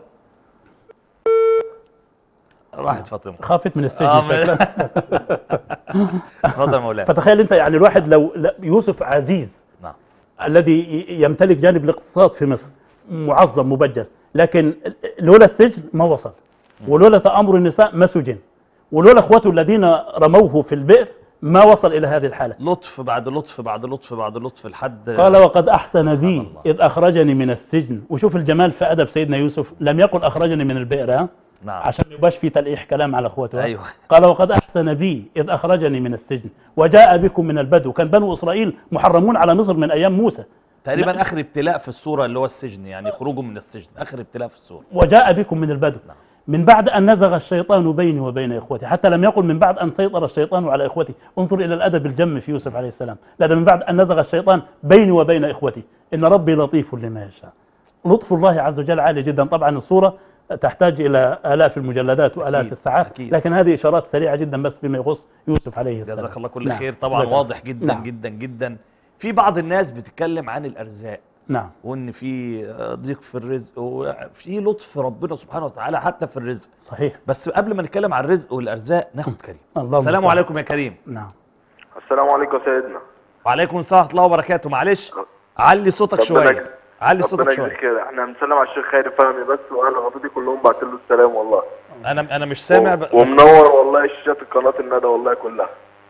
راحت فاطمة، خافت من السجن شكلها. اتفضل يا مولانا. فتخيل انت يعني الواحد لو يوسف عزيز، نعم، الذي يمتلك جانب الاقتصاد في مصر معظم مبجل، لكن لولا السجن ما وصل، ولولا تآمر النساء ما سجن، ولولا اخوته الذين رموه في البئر ما وصل الى هذه الحاله. لطف بعد لطف بعد لطف بعد لطف لحد قال وقد احسن بي اذ اخرجني من السجن. وشوف الجمال في ادب سيدنا يوسف، لم يقل اخرجني من البئر نعم، عشان يبقاش في تلقيح كلام على اخوته. أيوة. قال وقد احسن بي اذ اخرجني من السجن وجاء بكم من البدو. كان بنو اسرائيل محرمون على مصر من ايام موسى تقريبا اخر ابتلاء في السوره اللي هو السجن، يعني خروجهم من السجن اخر ابتلاء في السوره. وجاء بكم من البدو من بعد ان نزغ الشيطان بيني وبين اخوتي. حتى لم يقل من بعد ان سيطر الشيطان على اخوتي. انظر الى الادب الجم في يوسف عليه السلام، لا من بعد ان نزغ الشيطان بيني وبين اخوتي ان ربي لطيف لما يشاء. لطف الله عز وجل عالي جدا. طبعا الصوره تحتاج الى الاف المجلدات والاف الساعات، أكيد. لكن هذه اشارات سريعه جدا بس فيما يخص يوسف عليه السلام. جزاك الله كل خير. طبعا واضح جدا جدا جدا. في بعض الناس بتتكلم عن الارزاق، نعم. وان في ضيق في الرزق وفي لطف ربنا سبحانه وتعالى حتى في الرزق. صحيح. بس قبل ما نتكلم عن الرزق والارزاق ناخد كريم. السلام صحيح. عليكم يا كريم. نعم. السلام عليكم يا سيدنا. وعليكم السلام ورحمه الله وبركاته. معلش علي صوتك شويه. علي صوتك شويه. احنا بنسلم على الشيخ خيري فهمي بس، واهل غطيتي كلهم بعت له السلام والله. انا مش سامع ومنور والله شاشات القناه الندى والله كلها.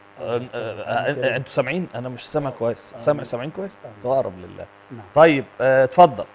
انتوا سامعين؟ انا مش سامع كويس. سامعين كويس؟ تقرب لله. طيب اتفضل.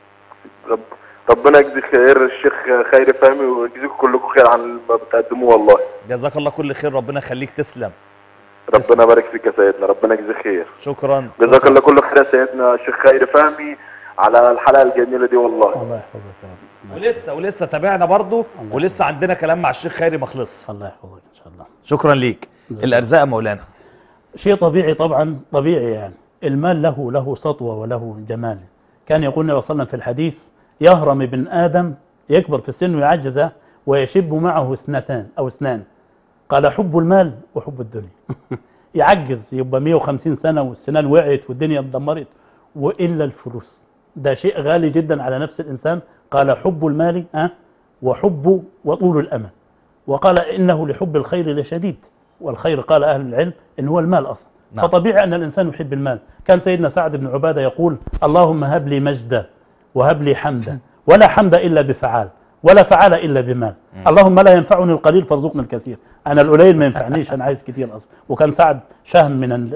ربنا يجزي خير الشيخ خيري فهمي ويجزيكم كلكم خير عن ما بتقدموه والله. جزاك الله كل خير، ربنا يخليك. تسلم. ربنا يبارك فيك يا سيدنا، ربنا يجزي خير. شكرا. جزاك الله كل خير يا سيدنا الشيخ خيري فهمي على الحلقه الجميله دي والله. الله يحفظك يا رب. ولسه تابعنا برضو، ولسه عندنا كلام مع الشيخ خيري ما خلصش. الله يحفظك ان شاء الله. شكرا ليك. الارزاق يا مولانا شيء طبيعي طبعا، طبيعي يعني. المال له سطوه وله جمال. كان يقول النبي صلى الله عليه وسلم في الحديث: يهرم ابن ادم، يكبر في السن ويعجز، ويشب معه اثنان، قال: حب المال وحب الدنيا. يعجز يبقى 150 سنه والسنان وقعت والدنيا اتدمرت، والا الفلوس. ده شيء غالي جدا على نفس الانسان. قال: حب المال وحب وطول الامل. وقال: انه لحب الخير لشديد، والخير قال اهل العلم ان هو المال اصلا. نعم. فطبيعي ان الانسان يحب المال. كان سيدنا سعد بن عباده يقول: اللهم هب لي مجدا وهب لي حمدا، ولا حمد الا بفعال، ولا فعال الا بمال. اللهم لا ينفعني القليل فارزقني الكثير. انا القليل ما ينفعنيش، انا عايز كثير اصلا. وكان سعد شهم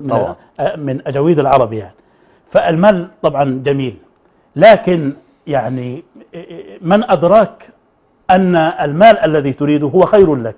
من اجاويد العرب يعني. فالمال طبعا جميل، لكن يعني من ادراك ان المال الذي تريده هو خير لك.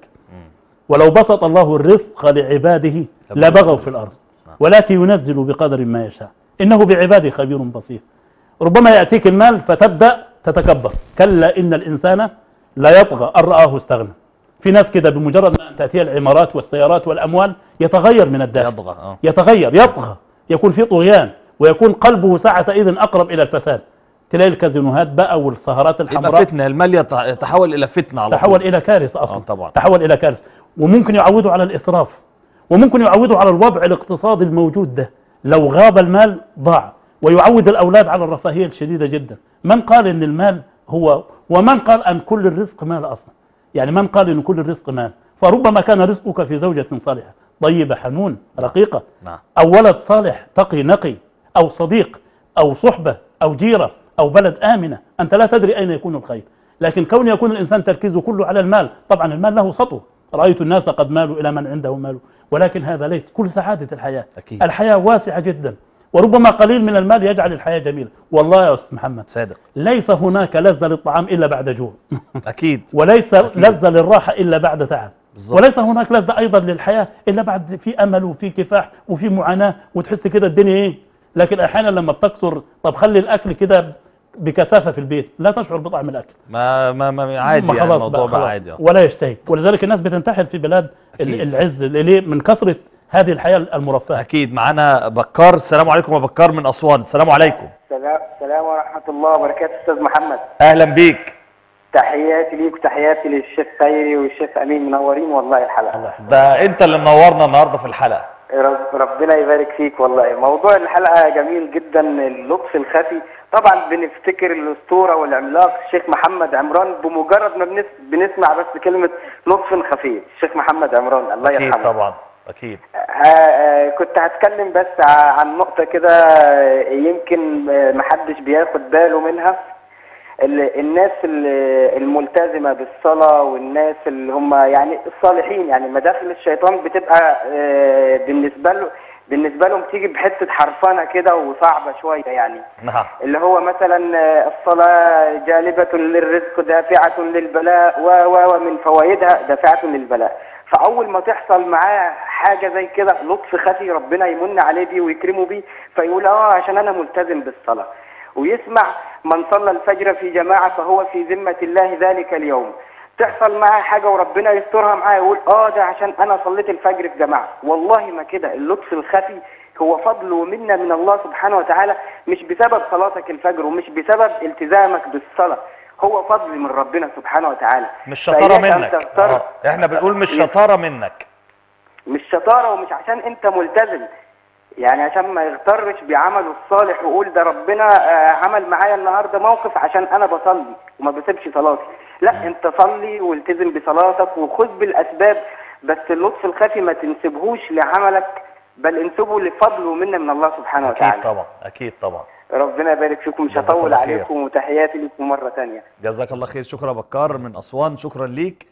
ولو بسط الله الرزق لعباده لبغوا في الارض، ولكن ينزل بقدر ما يشاء، انه بعباده خبير بصير. ربما ياتيك المال فتبدا تتكبر. كلا ان الانسان لا يطغى ان رآه استغنى. في ناس كده بمجرد ما تاتيه العمارات والسيارات والاموال يتغير من الداخل. يتغير، يطغى، يكون في طغيان، ويكون قلبه ساعتئذ اقرب الى الفساد. تلاقي الكازينوهات بقى والسهرات الحمراء، يبقى فتنه. المال يتحول الى فتنه على طول. تحول الى كارثه اصلا. طبعا تحول الى كارثه. وممكن يعودوا على الاسراف، وممكن يعودوا على الوضع الاقتصادي الموجود ده. لو غاب المال ضاع. ويعود الاولاد على الرفاهيه الشديده جدا. من قال ان المال هو، ومن قال ان كل الرزق مال اصلا؟ يعني من قال ان كل الرزق مال؟ فربما كان رزقك في زوجه صالحه طيبه حنون رقيقه، او ولد صالح تقي نقي، او صديق، او صحبه، او جيره، او بلد امنه. انت لا تدري اين يكون الخير. لكن كون يكون الانسان تركيزه كله على المال، طبعا المال له سطوه. رايت الناس قد مالوا الى من عنده مال، ولكن هذا ليس كل سعاده الحياه. أكيد. الحياه واسعه جدا، وربما قليل من المال يجعل الحياة جميلة. والله يا أستاذ محمد صادق، ليس هناك لذة للطعام إلا بعد جوع. أكيد. وليس لذة للراحة إلا بعد تعب. بالزبط. وليس هناك لذة أيضا للحياة إلا بعد في أمل وفي كفاح وفي معاناة، وتحس كده الدنيا إيه. لكن أحيانا لما بتكسر، طب خلي الأكل كده بكثافة في البيت، لا تشعر بطعم الأكل. ما عادي يعني، الموضوع بقى عادي. ولا يشتهي. ولذلك الناس بتنتحر في بلاد العز ليه؟ من كثرة هذه الحياة المرفهة. أكيد. معانا بكار. السلام عليكم يا بكار من أسوان. السلام عليكم. السلام ورحمة الله وبركاته. أستاذ محمد، أهلا بيك. تحياتي ليك وتحياتي للشيخ خيري والشيخ أمين، منورين والله الحلقة. ده أنت اللي منورنا النهاردة في الحلقة. ربنا يبارك فيك والله. موضوع الحلقة جميل جدا، اللطف الخفي. طبعا بنفتكر الأسطورة والعملاق الشيخ محمد عمران بمجرد ما بنسمع بس كلمة لطف خفي. الشيخ محمد عمران الله يرحمه. أكيد طبعا. أكيد. كنت هتكلم بس عن نقطة كده يمكن محدش بياخد باله منها. الناس الملتزمة بالصلاة والناس اللي هم يعني الصالحين، يعني مداخل الشيطان بتبقى بالنسبة لهم تيجي بحتة حرفانة كده وصعبة شوية يعني. نعم. اللي هو مثلا الصلاة جالبة للرزق دافعة للبلاء ومن فوائدها دافعة للبلاء. فأول ما تحصل معاه حاجة زي كده لطف خفي ربنا يمن عليه بيه ويكرمه بيه، فيقول عشان أنا ملتزم بالصلاة. ويسمع من صلى الفجر في جماعة فهو في ذمة الله ذلك اليوم. تحصل معاه حاجة وربنا يسترها معاه يقول ده عشان أنا صليت الفجر في جماعة. والله ما كده. اللطف الخفي هو فضل ومنة من الله سبحانه وتعالى، مش بسبب صلاتك الفجر ومش بسبب التزامك بالصلاة، هو فضل من ربنا سبحانه وتعالى. مش شطارة منك. احنا بنقول مش شطارة منك. مش شطارة ومش عشان انت ملتزم. يعني عشان ما يغترش بعمله الصالح ويقول ده ربنا عمل معايا النهارده موقف عشان انا بصلي وما بسيبش صلاتي. لا، انت صلي والتزم بصلاتك وخذ بالاسباب، بس اللطف الخفي ما تنسبهوش لعملك، بل انسبه لفضل ومنه من الله سبحانه وتعالى. اكيد طبعا، اكيد طبعا. ربنا يبارك فيكم، مش هطول عليكم، وتحياتي لكم مره ثانيه. جزاك الله خير. شكرا بكار من اسوان، شكرا ليك.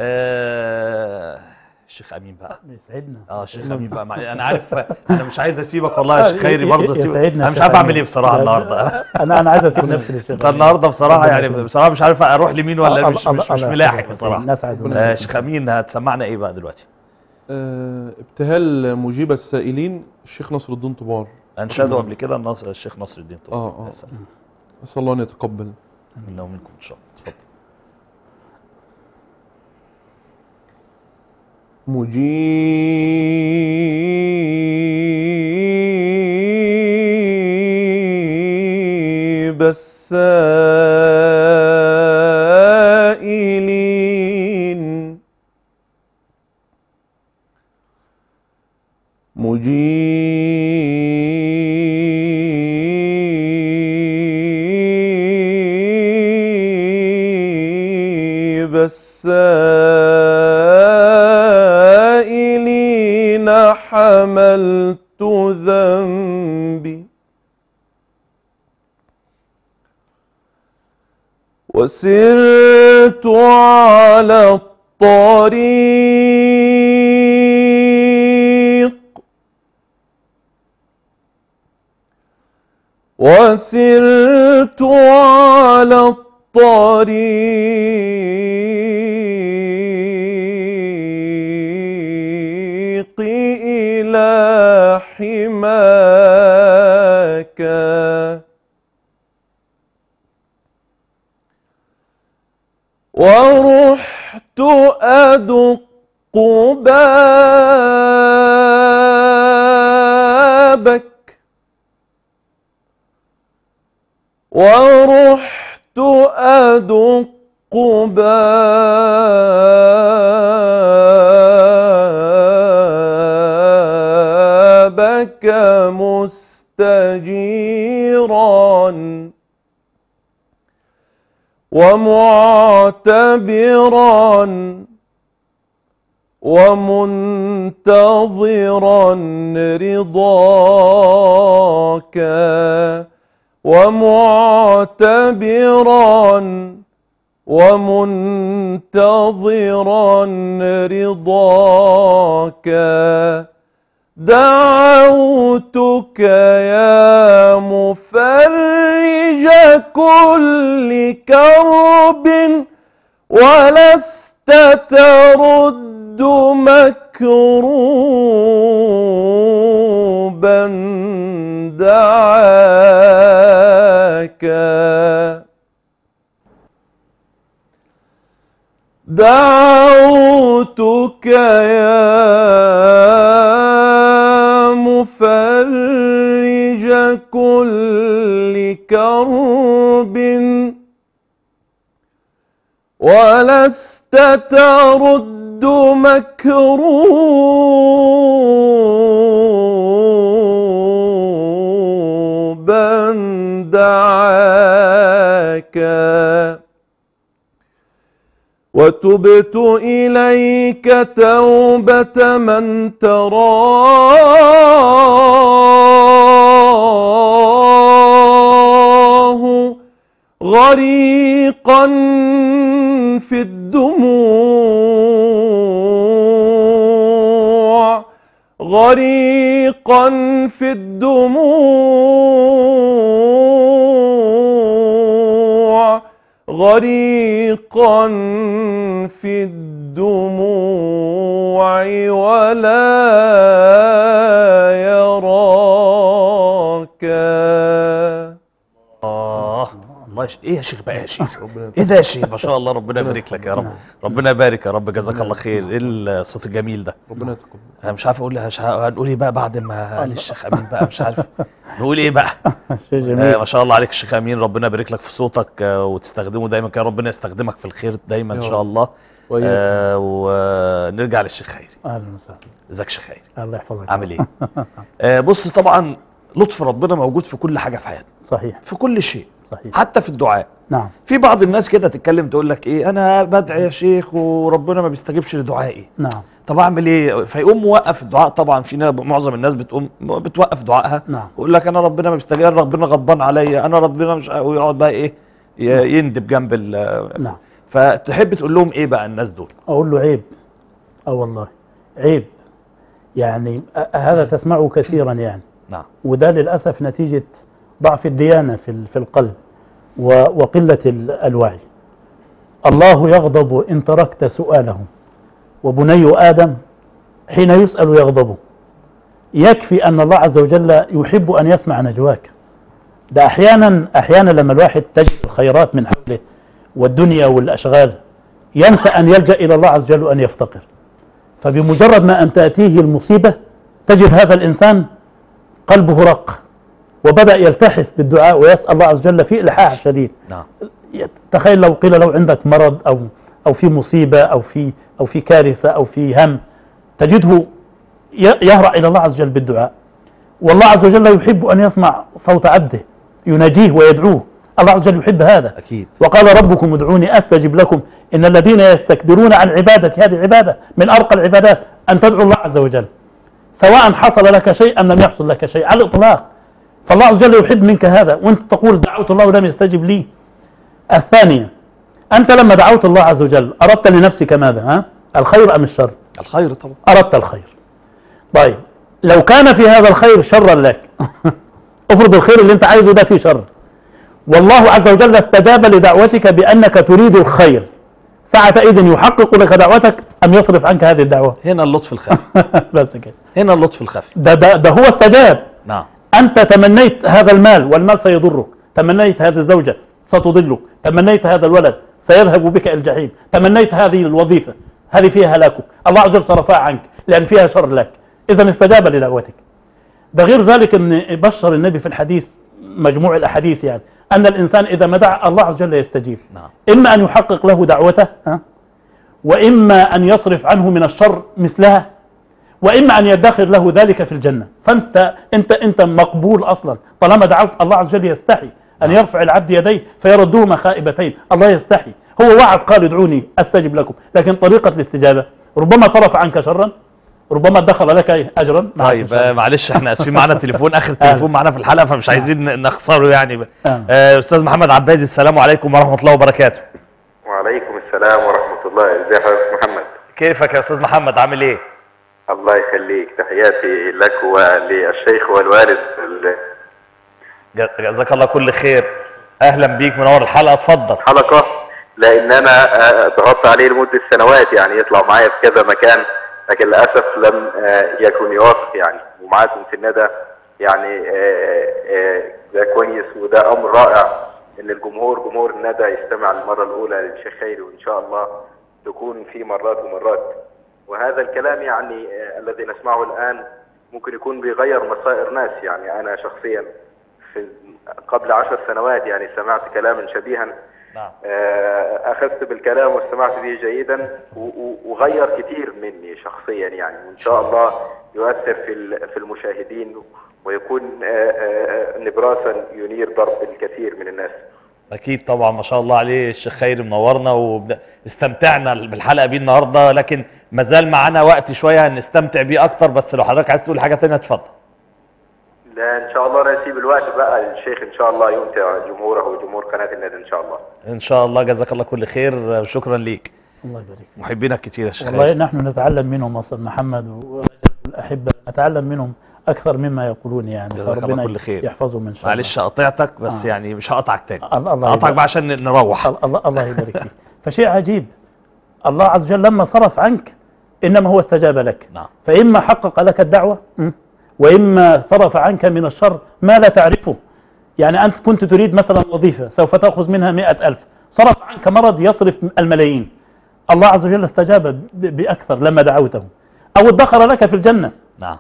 الشيخ امين بقى يسعدنا. الشيخ امين بقى انا عارف انا مش عايز اسيبك والله يا شيخ خيري برضه اسيبك، انا مش عارف اعمل ايه بصراحه النهارده. انا عايز اسيب نفسي للشيخ انت النهارده بصراحه يعني بصراحه مش عارف اروح لمين ولا مش ملاحق بصراحه. شيخ امين هتسمعنا ايه بقى دلوقتي؟ ابتهال مجيب السائلين الشيخ نصر الدين طبار، انشده قبل كده الشيخ نصر الدين طبار. اسال الله ان يتقبل منا ومنكم ان شاء الله. اتفضل. مجيب السائلين، مجيب السائلين حملت ذنبي وسرت على الطريق، وسرت على الطريق إلى حماك، ورحت أدق بابك، ورحت أدق بابك مستجيرا ومعتبرا ومنتظرا رضاك، ومعتبرا ومنتظرا رضاك، دعوتك يا مفرج كل كرب، ولست ترد مكروبا دعاك، دعوتك يا مفرج كل كرب، ولست ترد مكروبا دعاك، وتبت إليك توبة من تراه غريقا في الدموع، غريقا في الدموع، غريقا في الدموع ولا يراك. الله ايه يا شيخ بقى يا شيخ؟ ايه ده يا شيخ؟ ما شاء الله، ربنا يبارك لك يا رب. ربنا يبارك يا رب، جزاك الله خير. ايه الصوت الجميل ده؟ ربنا يتقبل. انا مش عارف اقول هنقول ايه بقى بعد ما قال الشيخ امين بقى، مش عارف نقول ايه بقى. شيء جميل. ما شاء الله عليك الشيخ امين، ربنا يبارك لك في صوتك وتستخدمه دايما كده، ربنا يستخدمك في الخير دايما ان شاء الله. ونرجع للشيخ خيري. اهلا وسهلا. ازيك يا شيخ خيري؟ الله يحفظك. عامل ايه؟ بص، طبعا لطف ربنا موجود في كل حاجه في حياتنا. صحيح. في كل شيء. صحيح. حتى في الدعاء. نعم. في بعض الناس كده تتكلم تقول لك ايه، انا بدعي يا شيخ وربنا ما بيستجيبش لدعائي. نعم. طب اعمل ايه؟ فيقوم موقف الدعاء. طبعا في معظم الناس بتقوم بتوقف دعائها. نعم. ويقول لك انا ربنا ما بيستجيب، ربنا غضبان عليا، انا ربنا مش، ويقعد بقى ايه يندب جنب نعم. فتحب تقول لهم ايه بقى الناس دول؟ اقول له عيب. والله عيب. يعني هذا تسمعه كثيرا يعني. نعم. وده للاسف نتيجه ضعف الديانه في القلب وقله الوعي. الله يغضب ان تركت سؤاله، وبني ادم حين يسال يغضب. يكفي ان الله عز وجل يحب ان يسمع نجواك. ده احيانا لما الواحد تجد الخيرات من حوله والدنيا والاشغال ينسى ان يلجا الى الله عز وجل وان يفتقر. فبمجرد ما ان تاتيه المصيبه تجد هذا الانسان قلبه رق وبدا يلتحف بالدعاء ويسال الله عز وجل في الحاح شديد. نعم. تخيل لو قيل له عندك مرض او في مصيبه او في كارثه او في هم، تجده يهرع الى الله عز وجل بالدعاء. والله عز وجل يحب ان يسمع صوت عبده يناجيه ويدعوه. الله عز وجل يحب هذا. اكيد. وقال ربكم ادعوني استجب لكم ان الذين يستكبرون عن عبادتي، هذه عباده من ارقى العبادات، ان تدعو الله عز وجل سواء حصل لك شيء ام لم يحصل لك شيء، على الاطلاق. فالله عز وجل يحب منك هذا، وانت تقول دعوت الله ولم يستجب لي. الثانيه، انت لما دعوت الله عز وجل اردت لنفسك ماذا؟ الخير ام الشر؟ الخير طبعا. اردت الخير. طيب لو كان في هذا الخير شرا لك افرض الخير اللي انت عايزه ده فيه شر، والله عز وجل استجاب لدعوتك بانك تريد الخير، ساعتئذ يحقق لك دعوتك ام يصرف عنك هذه الدعوه؟ هنا اللطف الخفي. بس كده. هنا اللطف الخفي. ده هو استجاب. نعم. انت تمنيت هذا المال والمال سيضرك، تمنيت هذه الزوجه ستضلك، تمنيت هذا الولد سيذهب بك الى الجحيم، تمنيت هذه الوظيفه هذه فيها هلاكك، الله عز وجل صرفها عنك لان فيها شر لك، اذا استجاب لدعوتك. ده غير ذلك ان بشر النبي في الحديث، مجموع الاحاديث يعني، ان الانسان اذا ما دعا الله عز وجل يستجيب. نعم. اما ان يحقق له دعوته واما ان يصرف عنه من الشر مثلها، واما ان يدخر له ذلك في الجنه. فانت مقبول اصلا طالما دعوت. الله عز وجل يستحي ان يرفع العبد يديه فيردهما خائبتين، الله يستحي. هو وعد قال ادعوني استجب لكم، لكن طريقه الاستجابه ربما صرف عنك شرا، ربما ادخر لك اجرا. طيب معلش احنا اسفين، معانا تليفون، اخر تليفون معانا في الحلقه، فمش عايزين نخسره يعني. استاذ محمد عبادي، السلام عليكم ورحمه الله وبركاته. وعليكم السلام ورحمه الله. ازي حضرتك محمد؟ كيفك يا استاذ محمد، عامل ايه؟ الله يخليك، تحياتي لك وللشيخ والوالد. جزاك الله كل خير، اهلا بيك، منور الحلقه، اتفضل. حلقه لان انا ضغطت عليه لمده سنوات يعني يطلع معايا في كذا مكان، لكن للاسف لم يكن يوافق يعني، ومعاكم في الندى يعني ده كويس، وده امر رائع ان جمهور الندى يستمع المره الاولى للشيخ خيري، وان شاء الله تكون في مرات ومرات. وهذا الكلام يعني الذي نسمعه الان ممكن يكون بيغير مصائر ناس. يعني انا شخصيا قبل 10 سنوات يعني سمعت كلاما شبيها. نعم. اخذت بالكلام واستمعت به جيدا وغير كثير مني شخصيا يعني، وان شاء الله يؤثر في المشاهدين ويكون نبراسا ينير درب الكثير من الناس. اكيد طبعا، ما شاء الله عليه الشيخ خيري، منورنا واستمتعنا بالحلقه بيه النهارده، لكن ما زال معانا وقت شويه نستمتع بيه اكتر، بس لو حضرتك عايز تقول حاجه ثانيه اتفضل. لا ان شاء الله انا اسيب الوقت بقى للشيخ، ان شاء الله يمتع جمهوره وجمهور قناه الندى ان شاء الله. ان شاء الله، جزاك الله كل خير وشكرا ليك. الله يبارك فيك. محبينك كتير يا شيخ. والله نحن نتعلم منهم اصلا محمد والاحبه، نتعلم منهم اكثر مما يقولون يعني. جزاك الله كل خير، يحفظهم ان شاء الله. معلش قطعتك بس يعني مش هقطعك تاني. الله هقطعك بقى عشان نروح. الله يبارك فيك. فشيء عجيب، الله عز وجل لما صرف عنك انما هو استجاب لك. نعم. فاما حقق لك الدعوه واما صرف عنك من الشر ما لا تعرفه. يعني أنت كنت تريد مثلا وظيفة سوف تأخذ منها 100,000، صرف عنك مرض يصرف الملايين، الله عز وجل استجاب بأكثر لما دعوته، أو ادخر لك في الجنة. نعم.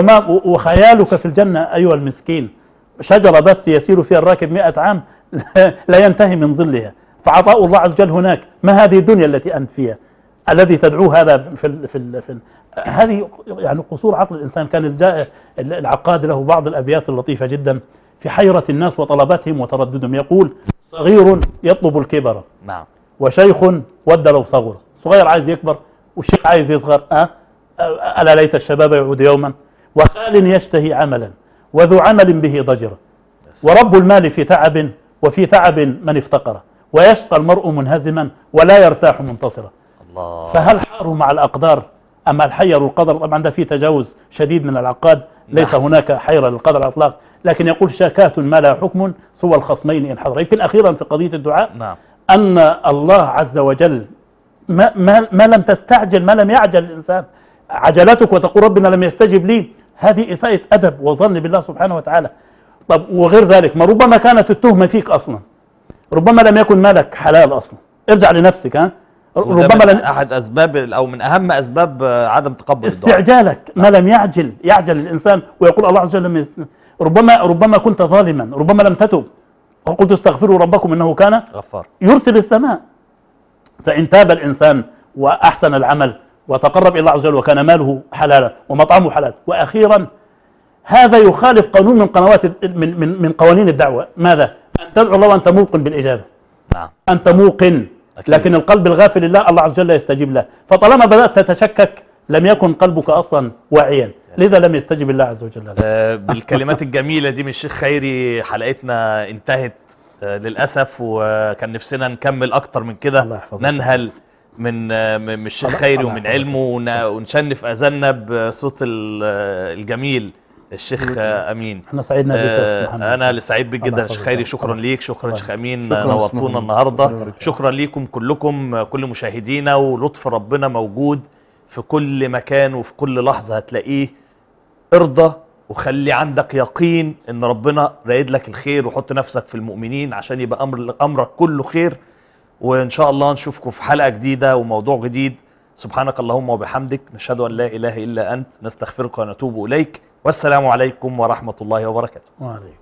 وخيالك في الجنة أيها المسكين شجرة بس يسير فيها الراكب 100 عام لا ينتهي من ظلها، فعطاء الله عز وجل هناك. ما هذه الدنيا التي أنت فيها الذي تدعوه هذا في هذه يعني قصور عقل الإنسان. كان العقاد له بعض الأبيات اللطيفة جدا في حيرة الناس وطلباتهم وترددهم، يقول: صغير يطلب الكبر، نعم، وشيخ ود لو صغر. صغير عايز يكبر والشيخ عايز يصغر. ألا ليت الشباب يعود يوما، وخال يشتهي عملا وذو عمل به ضجر، ورب المال في تعب وفي تعب من افتقر، ويشقى المرء منهزما ولا يرتاح منتصرا. الله. فهل حاروا مع الأقدار أما هل حيروا القدر؟ طبعا ده في تجاوز شديد من العقاد، ليس هناك حيرة للقدر على الإطلاق، لكن يقول: شاكات ما لا حكم سوى الخصمين إن حضر. يمكن أخيرا في قضية الدعاء، نعم، أن الله عز وجل ما لم تستعجل، ما لم يعجل الإنسان، عجلتك وتقول ربنا لم يستجب لي، هذه إساءة أدب وظن بالله سبحانه وتعالى. طب وغير ذلك، ما ربما كانت التهمة فيك أصلا، ربما لم يكن مالك حلال أصلا، ارجع لنفسك. ربما من أحد أسباب أو من أهم أسباب عدم تقبل الدعاء استعجالك. ما لم يعجل الإنسان ويقول الله عز وجل ربما كنت ظالما، ربما لم تتب، وقلت استغفروا ربكم إنه كان غفار، يرسل السماء. فإن تاب الإنسان وأحسن العمل وتقرب إلى الله عز وجل وكان ماله حلالا ومطعمه حلال. وأخيرا، هذا يخالف قانون من قوانين الدعوة. ماذا؟ أن تدعو الله وأنت موقن بالإجابة. نعم. أنت موقن، لكن القلب الغافل لله الله عز وجل يستجيب له. فطالما بدأت تتشكك لم يكن قلبك أصلا واعيا، لذا لم يستجب الله عز وجل. بالكلمات الجميلة دي من الشيخ خيري حلقتنا انتهت للأسف، وكان نفسنا نكمل أكتر من كده، ننهل من الشيخ خيري ومن علمه، ونشنف أذاننا بصوت الجميل الشيخ أمين. احنا سعيدنا بك يا محمد. أنا اللي سعيد بك جدا يا شيخ خيري، شكرا ليك، شكرا شيخ أمين، نورتونا النهارده. شكرا ليكم كلكم، كل مشاهدينا، ولطف ربنا موجود في كل مكان وفي كل لحظة هتلاقيه. ارضى وخلي عندك يقين ان ربنا رايد لك الخير، وحط نفسك في المؤمنين عشان يبقى امرك كله خير. وان شاء الله نشوفكم في حلقة جديدة وموضوع جديد. سبحانك اللهم وبحمدك، نشهد ان لا اله الا انت، نستغفرك ونتوب اليك، والسلام عليكم ورحمة الله وبركاته. وعليكم.